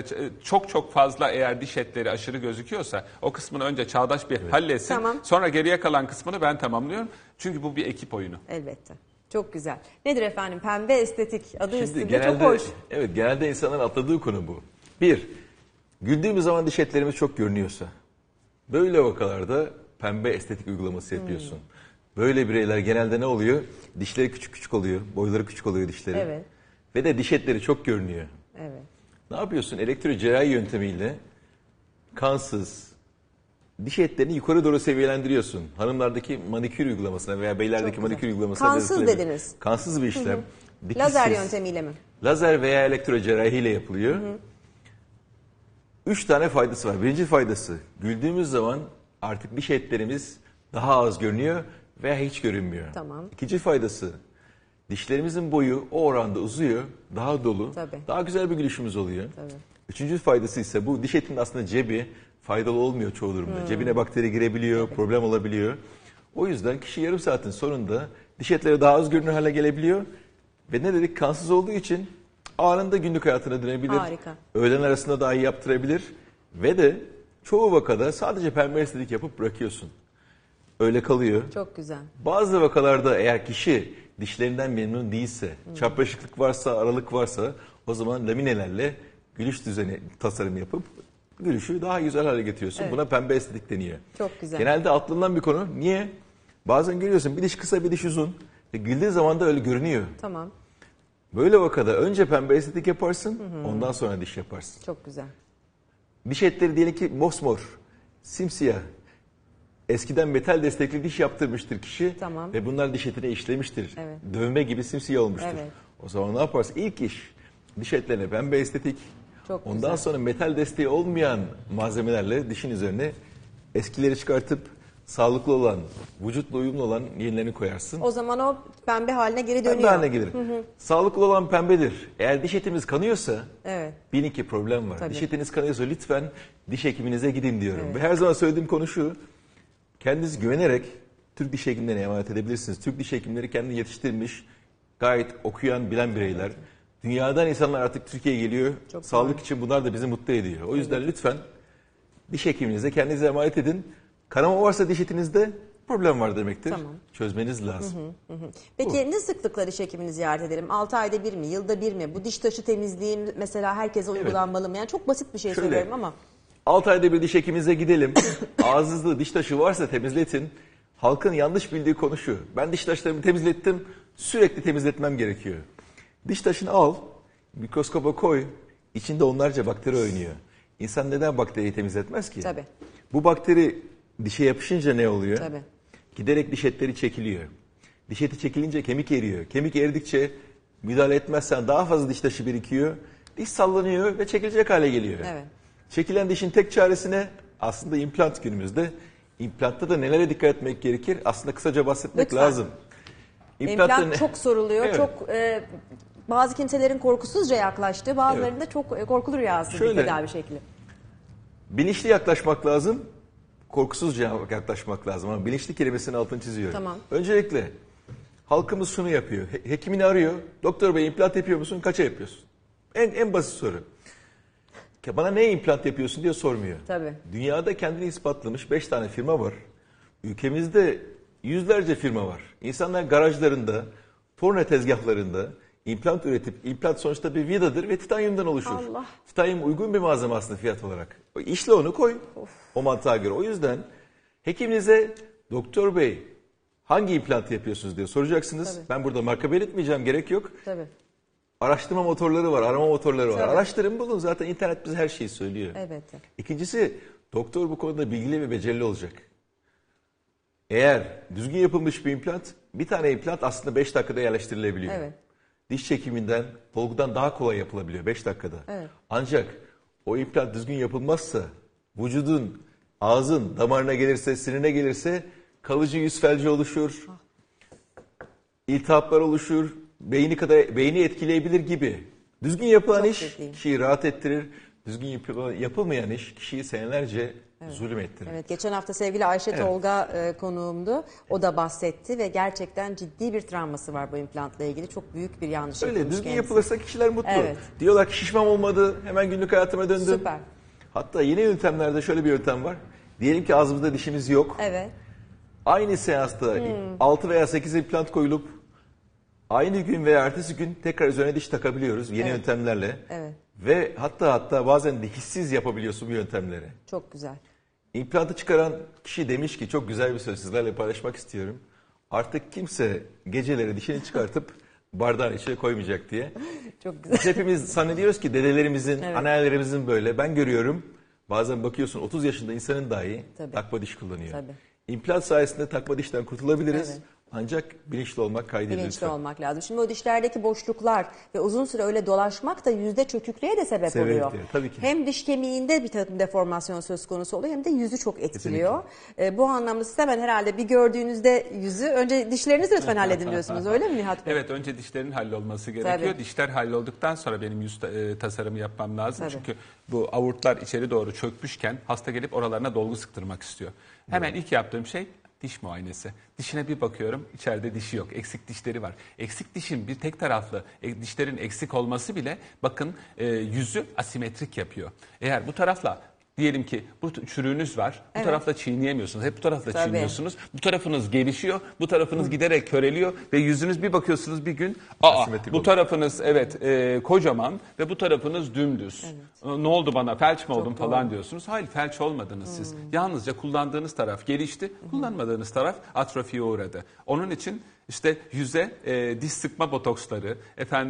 Çok fazla eğer diş etleri aşırı gözüküyorsa o kısmını önce Çağdaş bir halletsin. Tamam. Sonra geriye kalan kısmını ben tamamlıyorum. Çünkü bu bir ekip oyunu. Elbette. Çok güzel. Nedir efendim? Pembe estetik. Adı Şimdi üstünde genelde, çok hoş. evet, genelde insanların atladığı konu bu. Bir, güldüğümüz zaman diş etlerimiz çok görünüyorsa, böyle vakalarda pembe estetik uygulaması yapıyorsun. Böyle bireyler genelde ne oluyor? Dişleri küçük küçük oluyor, boyları küçük oluyor dişleri. Evet. Ve de diş etleri çok görünüyor. Evet. Ne yapıyorsun? Elektrocerrahi yöntemiyle kansız diş etlerini yukarı doğru seviyelendiriyorsun. Hanımlardaki manikür uygulamasına veya beylerdeki Çok güzel. manikür uygulamasına Kansız benzetilemiyor. dediniz. Kansız bir işlem. Dikişsiz. Lazer yöntemiyle mi? Lazer veya elektrocerrahiyle yapılıyor. 3 tane faydası var. Birinci faydası, güldüğümüz zaman artık diş etlerimiz daha az görünüyor veya hiç görünmüyor. Tamam. İkinci faydası, dişlerimizin boyu o oranda uzuyor, daha dolu, Tabii. daha güzel bir gülüşümüz oluyor. Tabii. Üçüncü faydası ise bu diş etinin aslında cebi faydalı olmuyor çoğu durumda. Cebine bakteri girebiliyor, problem olabiliyor. O yüzden kişi yarım saatin sonunda diş etleri daha az görünür hale gelebiliyor. Ve ne dedik, kansız olduğu için anında günlük hayatına dönebilir. Harika. Öğlen arasında dahi yaptırabilir. Ve de çoğu vakada sadece pembe estetik yapıp bırakıyorsun. Öyle kalıyor. Çok güzel. Bazı vakalarda eğer kişi dişlerinden memnun değilse, çapraşıklık varsa, aralık varsa o zaman laminelerle gülüş düzeni tasarım yapıp gülüşü daha güzel hale getiriyorsun. Evet. Buna pembe estetik deniyor. Çok güzel. Genelde atlanılan bir konu. Niye? Bazen görüyorsun bir diş kısa bir diş uzun. Güldüğü zaman da öyle görünüyor. Tamam. Böyle vakada önce pembe estetik yaparsın, ondan sonra diş yaparsın. Çok güzel. Diş etleri diyelim ki mosmor, simsiyah. Eskiden metal destekli diş yaptırmıştır kişi Tamam. ve bunlar diş etine işlemiştir. Evet. Dövme gibi simsiyah olmuştur. Evet. O zaman ne yaparsın? İlk iş diş etlerine pembe estetik. Çok Ondan güzel. sonra metal desteği olmayan malzemelerle dişin üzerine eskileri çıkartıp sağlıklı olan, vücutla uyumlu olan yenilerini koyarsın. O zaman o pembe haline geri dönüyor. Pembe haline gelir. Sağlıklı olan pembedir. Eğer diş etimiz kanıyorsa Evet. bilin ki problem var. Tabii. Diş etiniz kanıyorsa lütfen diş hekiminize gidin diyorum. Ve her zaman söylediğim konu şu. Kendiniz güvenerek Türk diş hekimlerine emanet edebilirsiniz. Türk diş hekimleri kendini yetiştirmiş, gayet okuyan, bilen bireyler. Dünyadan insanlar artık Türkiye'ye geliyor. Çok Sağlık için bunlar da bizi mutlu ediyor. O yüzden lütfen diş hekiminize kendinize emanet edin. Kanama varsa diş etinizde problem var demektir. Tamam. Çözmeniz lazım. Peki ne sıklıkla diş hekimini ziyaret edelim? 6 ayda bir mi? Yılda bir mi? Bu diş taşı temizliği mesela herkese uygulanmalı mı? Yani çok basit bir şey Şöyle, söylüyorum ama. 6 ayda bir diş hekiminize gidelim. Ağzınızda diş taşı varsa temizletin. Halkın yanlış bildiği konu şu. Ben diş taşlarımı temizlettim. Sürekli temizletmem gerekiyor. Diş taşını al, mikroskopa koy. İçinde onlarca bakteri oynuyor. İnsan neden bakteriyi temizletmez ki? Tabii. Bu bakteri dişe yapışınca ne oluyor? Tabii. Giderek diş etleri çekiliyor. Diş eti çekilince kemik eriyor. Kemik eridikçe müdahale etmezsen daha fazla diş taşı birikiyor. Diş sallanıyor ve çekilecek hale geliyor. Evet. Çekilen dişin tek çaresine aslında implant günümüzde. İmplantta da nelere dikkat etmek gerekir? Aslında kısaca bahsetmek Lütfen. lazım. İmplant çok soruluyor. Evet. Çok bazı kimselerin korkusuzca yaklaştığı, bazılarının da çok korkulu rüyası bir Şöyle. tedavi şekli. Bilinçli yaklaşmak lazım. Korkusuzca yaklaşmak lazım ama bilinçli kelimesinin altını çiziyorum. Tamam. Öncelikle halkımız şunu yapıyor. Hekimini arıyor. Doktor bey implant yapıyor musun? Kaça yapıyorsun? En basit soru. Bana ne implant yapıyorsun diye sormuyor. Tabii. Dünyada kendini ispatlamış 5 tane firma var. Ülkemizde yüzlerce firma var. İnsanlar garajlarında, torna tezgahlarında implant üretip, implant sonuçta bir vidadır ve titanyumdan oluşur. Allah. Titanyum uygun bir malzeme aslında fiyat olarak. İşle onu koy o mantığa göre. O yüzden hekiminize doktor bey hangi implantı yapıyorsunuz diye soracaksınız. Tabii. Ben burada marka belirtmeyeceğim, gerek yok. Tabii. Araştırma motorları var, arama motorları var. Tabii. Araştırın, bulun, zaten internet bize her şeyi söylüyor. Elbette. İkincisi, doktor bu konuda bilgili ve becerili olacak. Eğer düzgün yapılmış bir implant, bir tane implant aslında 5 dakikada yerleştirilebiliyor. Evet. Diş çekiminden, dolgudan daha kolay yapılabiliyor 5 dakikada. Evet. Ancak o implant düzgün yapılmazsa, vücudun, ağzın damarına gelirse, sinirine gelirse kalıcı yüz felci oluşur, iltihaplar oluşur, beyni etkileyebilir gibi. Düzgün yapılan Çok iş ciddi. kişiyi rahat ettirir. Düzgün yapılmayan iş kişiyi senelerce zulüm ettirir. Evet, geçen hafta sevgili Ayşe Tolga konuğumdu. O da bahsetti ve gerçekten ciddi bir travması var bu implantla ilgili. Çok büyük bir yanlış Öyle yapılmış düzgün kendisi. yapılırsa kişiler mutlu. Evet. Diyorlar ki şişmem olmadı, hemen günlük hayatıma döndüm. Süper. Hatta yeni yöntemlerde şöyle bir yöntem var. Diyelim ki ağzımızda dişimiz yok. Evet. Aynı seansta 6 veya 8 implant koyulup aynı gün veya ertesi gün tekrar üzerine diş takabiliyoruz yeni yöntemlerle. Evet. Ve hatta bazen de hissiz yapabiliyorsun bu yöntemleri. Çok güzel. İmplantı çıkaran kişi demiş ki, çok güzel bir söz, sizlerle paylaşmak istiyorum. Artık kimse geceleri dişini çıkartıp bardağın içine koymayacak diye. Çok güzel. Biz hepimiz zannediyoruz ki dedelerimizin, annelerimizin böyle. Ben görüyorum, bazen bakıyorsun 30 yaşında insanın dahi Tabii. takma diş kullanıyor. Tabii. İmplant sayesinde takma dişten kurtulabiliriz. Evet. Ancak bilinçli olmak kaydıyla Bilinçli lütfen. olmak lazım. Şimdi o dişlerdeki boşluklar ve uzun süre öyle dolaşmak da yüzde çöküklüğe de sebep Sebep oluyor. diyor, tabii ki. Hem diş kemiğinde bir takım deformasyon söz konusu oluyor hem de yüzü çok etkiliyor. Bu anlamda siz hemen herhalde bir gördüğünüzde yüzü önce dişlerinizi lütfen halledin diyorsunuz, öyle mi Nihat Bey? Evet, önce dişlerin hallolması gerekiyor. Tabii. Dişler hallolduktan sonra benim yüz tasarımı yapmam lazım. Tabii. Çünkü bu avurtlar içeri doğru çökmüşken hasta gelip oralarına dolgu sıktırmak istiyor. Hemen ilk yaptığım şey diş muayenesi. Dişine bir bakıyorum, içeride dişi yok, eksik dişleri var. Eksik dişin bir tek taraflı dişlerin eksik olması bile bakın yüzü asimetrik yapıyor. Eğer bu tarafla diyelim ki bu çürüğünüz var, bu tarafla çiğneyemiyorsunuz, hep bu tarafla Tabii. çiğniyorsunuz. Bu tarafınız gelişiyor, bu tarafınız giderek köreliyor ve yüzünüz bir bakıyorsunuz bir gün, aa Asimetrik bu oldu. tarafınız kocaman ve bu tarafınız dümdüz. Ne oldu bana, felç mi oldum falan diyorsunuz. Hayır, felç olmadınız siz. Yalnızca kullandığınız taraf gelişti, kullanmadığınız taraf atrofiye uğradı. Onun için işte yüze diş sıkma botoksları,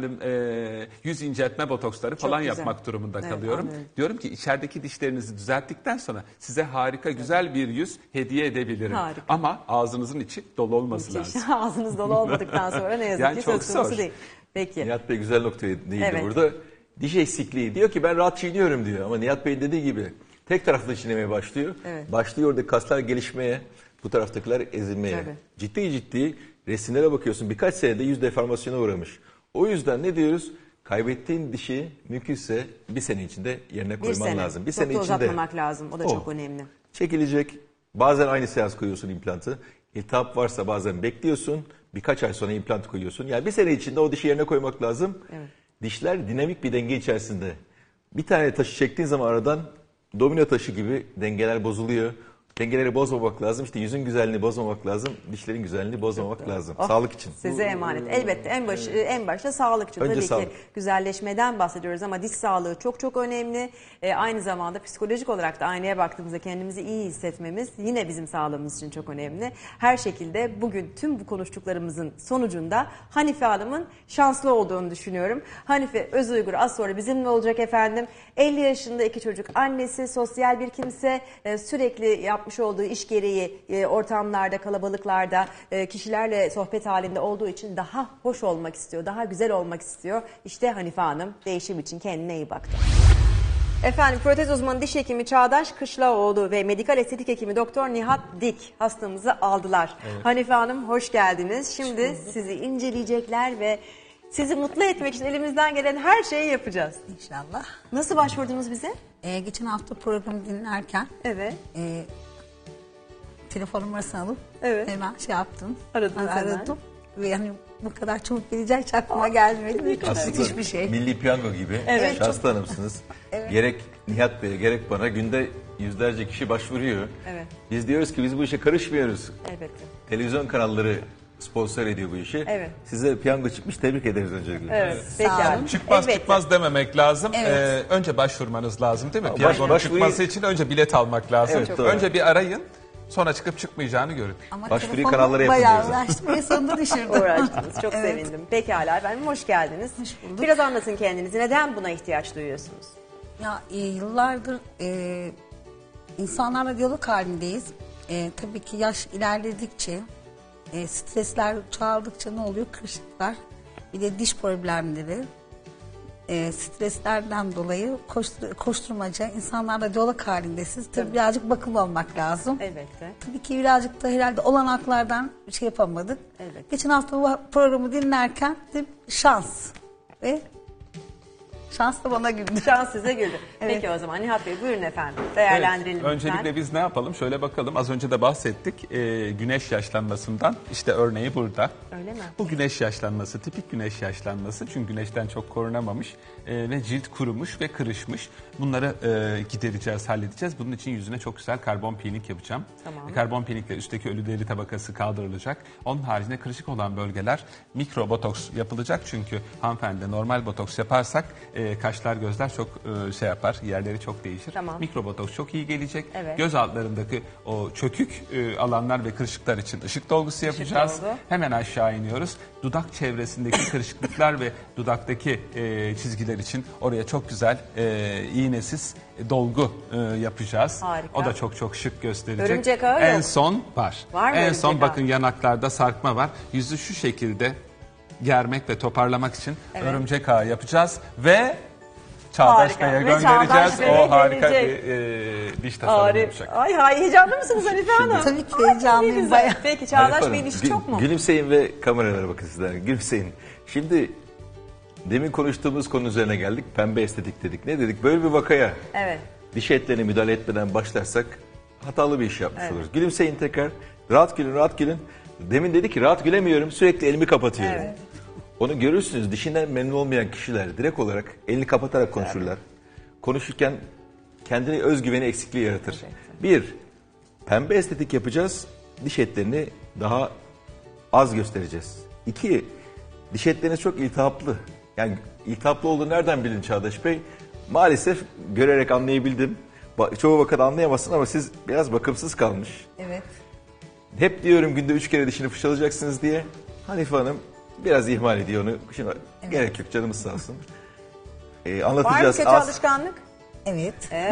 yüz inceltme botoksları falan güzel. yapmak durumunda Evet, kalıyorum. anlıyorum. Diyorum ki içerideki dişlerinizi düzelttikten sonra size harika güzel bir yüz hediye edebilirim. Harika. Ama ağzınızın içi dolu olması lazım. Ağzınız dolu olmadıktan sonra ne yazık Yani ki çok söz konusu zor. değil. Peki. Nihat Bey güzel noktaya değindi Evet. burada. Diş eksikliği diyor ki ben rahat çiğniyorum diyor. Ama Nihat Bey'in dediği gibi tek taraflı çiğnemeye başlıyor. Evet. Başlıyor orada kaslar gelişmeye. Bu taraftakiler ezilmeye. Tabii. Ciddi resimlere bakıyorsun. Birkaç senede yüz deformasyona uğramış. O yüzden ne diyoruz? Kaybettiğin dişi mümkünse bir sene içinde yerine koyman lazım. Bir Çok sene da içinde uzatmamak lazım. O da çok önemli. çekilecek. Bazen aynı seans koyuyorsun implantı. İltihap varsa bazen bekliyorsun. Birkaç ay sonra implant koyuyorsun. Yani bir sene içinde o dişi yerine koymak lazım. Evet. Dişler dinamik bir denge içerisinde. Bir tane taşı çektiğin zaman aradan domino taşı gibi dengeler bozuluyor. Dengeleri bozmamak lazım. İşte yüzün güzelliğini bozmamak lazım. Dişlerin güzelliğini bozmamak lazım. Sağlık için. Size emanet. Elbette en başta sağlık için. Önce Tabii sağlık. ki güzelleşmeden bahsediyoruz ama diş sağlığı çok önemli. Aynı zamanda psikolojik olarak da aynaya baktığımızda kendimizi iyi hissetmemiz yine bizim sağlığımız için çok önemli. Her şekilde bugün tüm bu konuştuklarımızın sonucunda Hanife Hanım'ın şanslı olduğunu düşünüyorum. Hanife Özuygur az sonra bizimle olacak efendim. 50 yaşında 2 çocuk annesi, sosyal bir kimse, sürekli yapmış olduğu iş gereği ortamlarda, kalabalıklarda kişilerle sohbet halinde olduğu için daha hoş olmak istiyor, daha güzel olmak istiyor. İşte Hanife Hanım değişim için kendine iyi baktı. Efendim protez uzmanı diş hekimi Çağdaş Kışlaoğlu ve medikal estetik hekimi Doktor Nihat Dik hastamızı aldılar. Evet. Hanife Hanım hoş geldiniz. Şimdi sizi inceleyecekler ve sizi mutlu etmek için elimizden gelen her şeyi yapacağız. İnşallah. Nasıl başvurdunuz bize? Geçen hafta programı dinlerken Evet. telefon numarasını alıp hemen şey yaptım. Aradım. Ve yani bu kadar çabuk gelecek hiç aklıma gelmedi. Müthiş bir şey. Milli piyango gibi şanslı hanımsınız. Evet. Gerek Nihat Bey'e gerek bana günde yüzlerce kişi başvuruyor. Evet. Biz diyoruz ki biz bu işe karışmıyoruz. Elbette. Televizyon kanalları sponsor ediyor bu işi. Evet. Size piyango çıkmış, tebrik ederiz öncelikle. Evet. Peki. Çıkmaz dememek lazım. Evet. Önce başvurmanız lazım değil mi? Piyangonun başvurayı- çıkması için önce bilet almak lazım. Evet, doğru. Önce bir arayın. Sonra çıkıp çıkmayacağını görün. Ama Başvuruyu telefonum kanallara yapın bayağı diyoruz. uğraştım ve sonunda düşürdüm. Uğraştınız. Çok Evet. sevindim. Pekala efendim hoş geldiniz. Hoş bulduk. Biraz anlatın kendinizi. Neden buna ihtiyaç duyuyorsunuz? Ya yıllardır insanlarla diyalog halindeyiz. Tabii ki yaş ilerledikçe, stresler çoğaldıkça ne oluyor? Kırışıklar, bir de diş problemleri. Streslerden dolayı koşturmaca, insanlarla diyalog halindesiniz. Tabii birazcık bakımlı olmak lazım. Elbette. Tabii ki birazcık da herhalde olanaklardan bir şey yapamadık. Evet. Geçen hafta bu programı dinlerken de şans ve şans da bana güldü. Şans size güldü. Evet. Peki o zaman Nihat Bey buyurun efendim. Değerlendirelim Evet, lütfen. öncelikle biz ne yapalım? Şöyle bakalım. Az önce de bahsettik. Güneş yaşlanmasından. İşte örneği burada. Öyle mi? Bu güneş yaşlanması, tipik güneş yaşlanması. Çünkü güneşten çok korunamamış ve cilt kurumuş ve kırışmış. Bunları gidereceğiz, halledeceğiz. Bunun için yüzüne çok güzel karbon peeling yapacağım. Tamam. Karbon peelingle üstteki ölü deri tabakası kaldırılacak. Onun haricinde kırışık olan bölgeler mikro botoks yapılacak. Çünkü hanımefendi normal botoks yaparsak kaşlar, gözler çok şey yapar, yerleri çok değişir. Tamam. Mikro botoks çok iyi gelecek. Evet. Göz altlarındaki o çökük alanlar ve kırışıklar için ışık dolgusu yapacağız. dolgu. Hemen aşağı iniyoruz. Dudak çevresindeki kırışıklıklar ve dudaktaki çizgiler için oraya çok güzel iğnesiz dolgu yapacağız. Harika. O da çok şık gösterecek. Örümcek ağı En yok. son var. Var mı en örümcek son ağı? bakın yanaklarda sarkma var. Yüzü şu şekilde germek ve toparlamak için örümcek ağı yapacağız ve Çağdaş Harika. Bey'e Ve göndereceğiz. Çağdaş Bey'e O harika gelecek. bir diş tasarımı Harika. yapacak. Ay heyecanlı mısınız Hanife Hanım? Tabii ki Ay, heyecanlıyım ne güzel. bayağı. Peki Hanife Çağdaş Hanım, Bey'in işi çok mu? Gülümseyin ve kameralara bakın sizler. Gülümseyin. Şimdi demin konuştuğumuz konu üzerine geldik. Pembe estetik dedik. Ne dedik? Böyle bir vakaya Evet. diş etlerine müdahale etmeden başlarsak hatalı bir iş yapmış oluruz. Gülümseyin tekrar. Rahat gülün, rahat gülün. Demin dedi ki rahat gülemiyorum, sürekli elimi kapatıyorum. Evet. Onu görürsünüz, dişinden memnun olmayan kişiler direkt olarak elini kapatarak konuşurlar. Konuşurken kendine özgüveni eksikliği yaratır. Bir, pembe estetik yapacağız, diş etlerini daha az göstereceğiz. İki, diş etleriniz çok iltihaplı. Yani iltihaplı olduğunu nereden bildin Çağdaş Bey? Maalesef görerek anlayabildim. Çoğu vakit anlayamazsın ama siz biraz bakımsız kalmış. Evet. Hep diyorum günde 3 kere dişini fırçalayacaksınız diye. Hanife Hanım biraz ihmal ediyor onu. Şimdi gerek yok, canımız sağ olsun. Var mı Anlatacağız. kötü alışkanlık? Evet.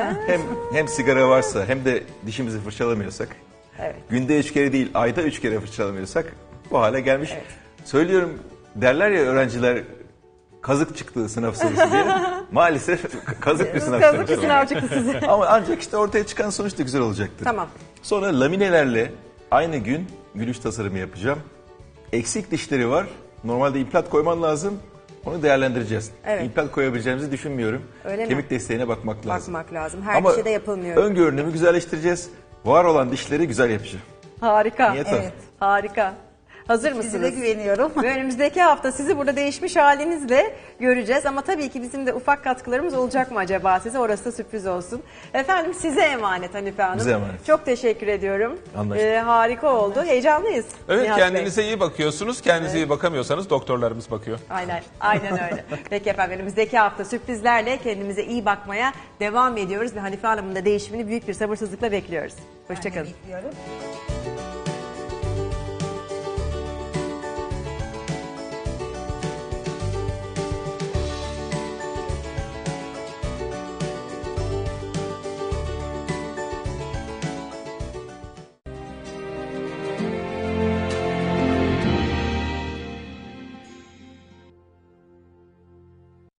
Hem sigara varsa hem de dişimizi fırçalamıyorsak. Evet. Günde 3 kere değil ayda 3 kere fırçalamıyorsak bu hale gelmiş. Söylüyorum, derler ya öğrenciler kazık çıktı sınav sorusu diye. Maalesef kazık bir sınav Kazık bir sorusu. sınav çıktı size. Ama ancak işte ortaya çıkan sonuç da güzel olacaktır. Tamam. Sonra laminelerle aynı gün gülüş tasarımı yapacağım. Eksik dişleri var. Normalde implant koyman lazım. Onu değerlendireceğiz. Evet. İmplant koyabileceğimizi düşünmüyorum. Öyle mi? Kemik desteğine bakmak lazım. Bakmak lazım. Her Ama dişe de yapılmıyor. ön görünümü güzelleştireceğiz. Var olan dişleri güzel yapacağım. Harika. Niyet o. Evet. Harika. Hazır Size mısınız? de güveniyorum. Ve önümüzdeki hafta sizi burada değişmiş halinizle göreceğiz. Ama tabii ki bizim de ufak katkılarımız olacak mı acaba size? Orası da sürpriz olsun. Efendim size emanet Hanife Hanım. Bize emanet. Çok teşekkür ediyorum. Anlaştık. Harika oldu. Heyecanlıyız. Evet, Nihat Bey. kendinize iyi bakıyorsunuz. Kendinize iyi bakamıyorsanız doktorlarımız bakıyor. Aynen öyle. Peki efendim önümüzdeki hafta sürprizlerle kendimize iyi bakmaya devam ediyoruz. Ve Hanife Hanım'ın da değişimini büyük bir sabırsızlıkla bekliyoruz. Hoşçakalın. Bekliyorum.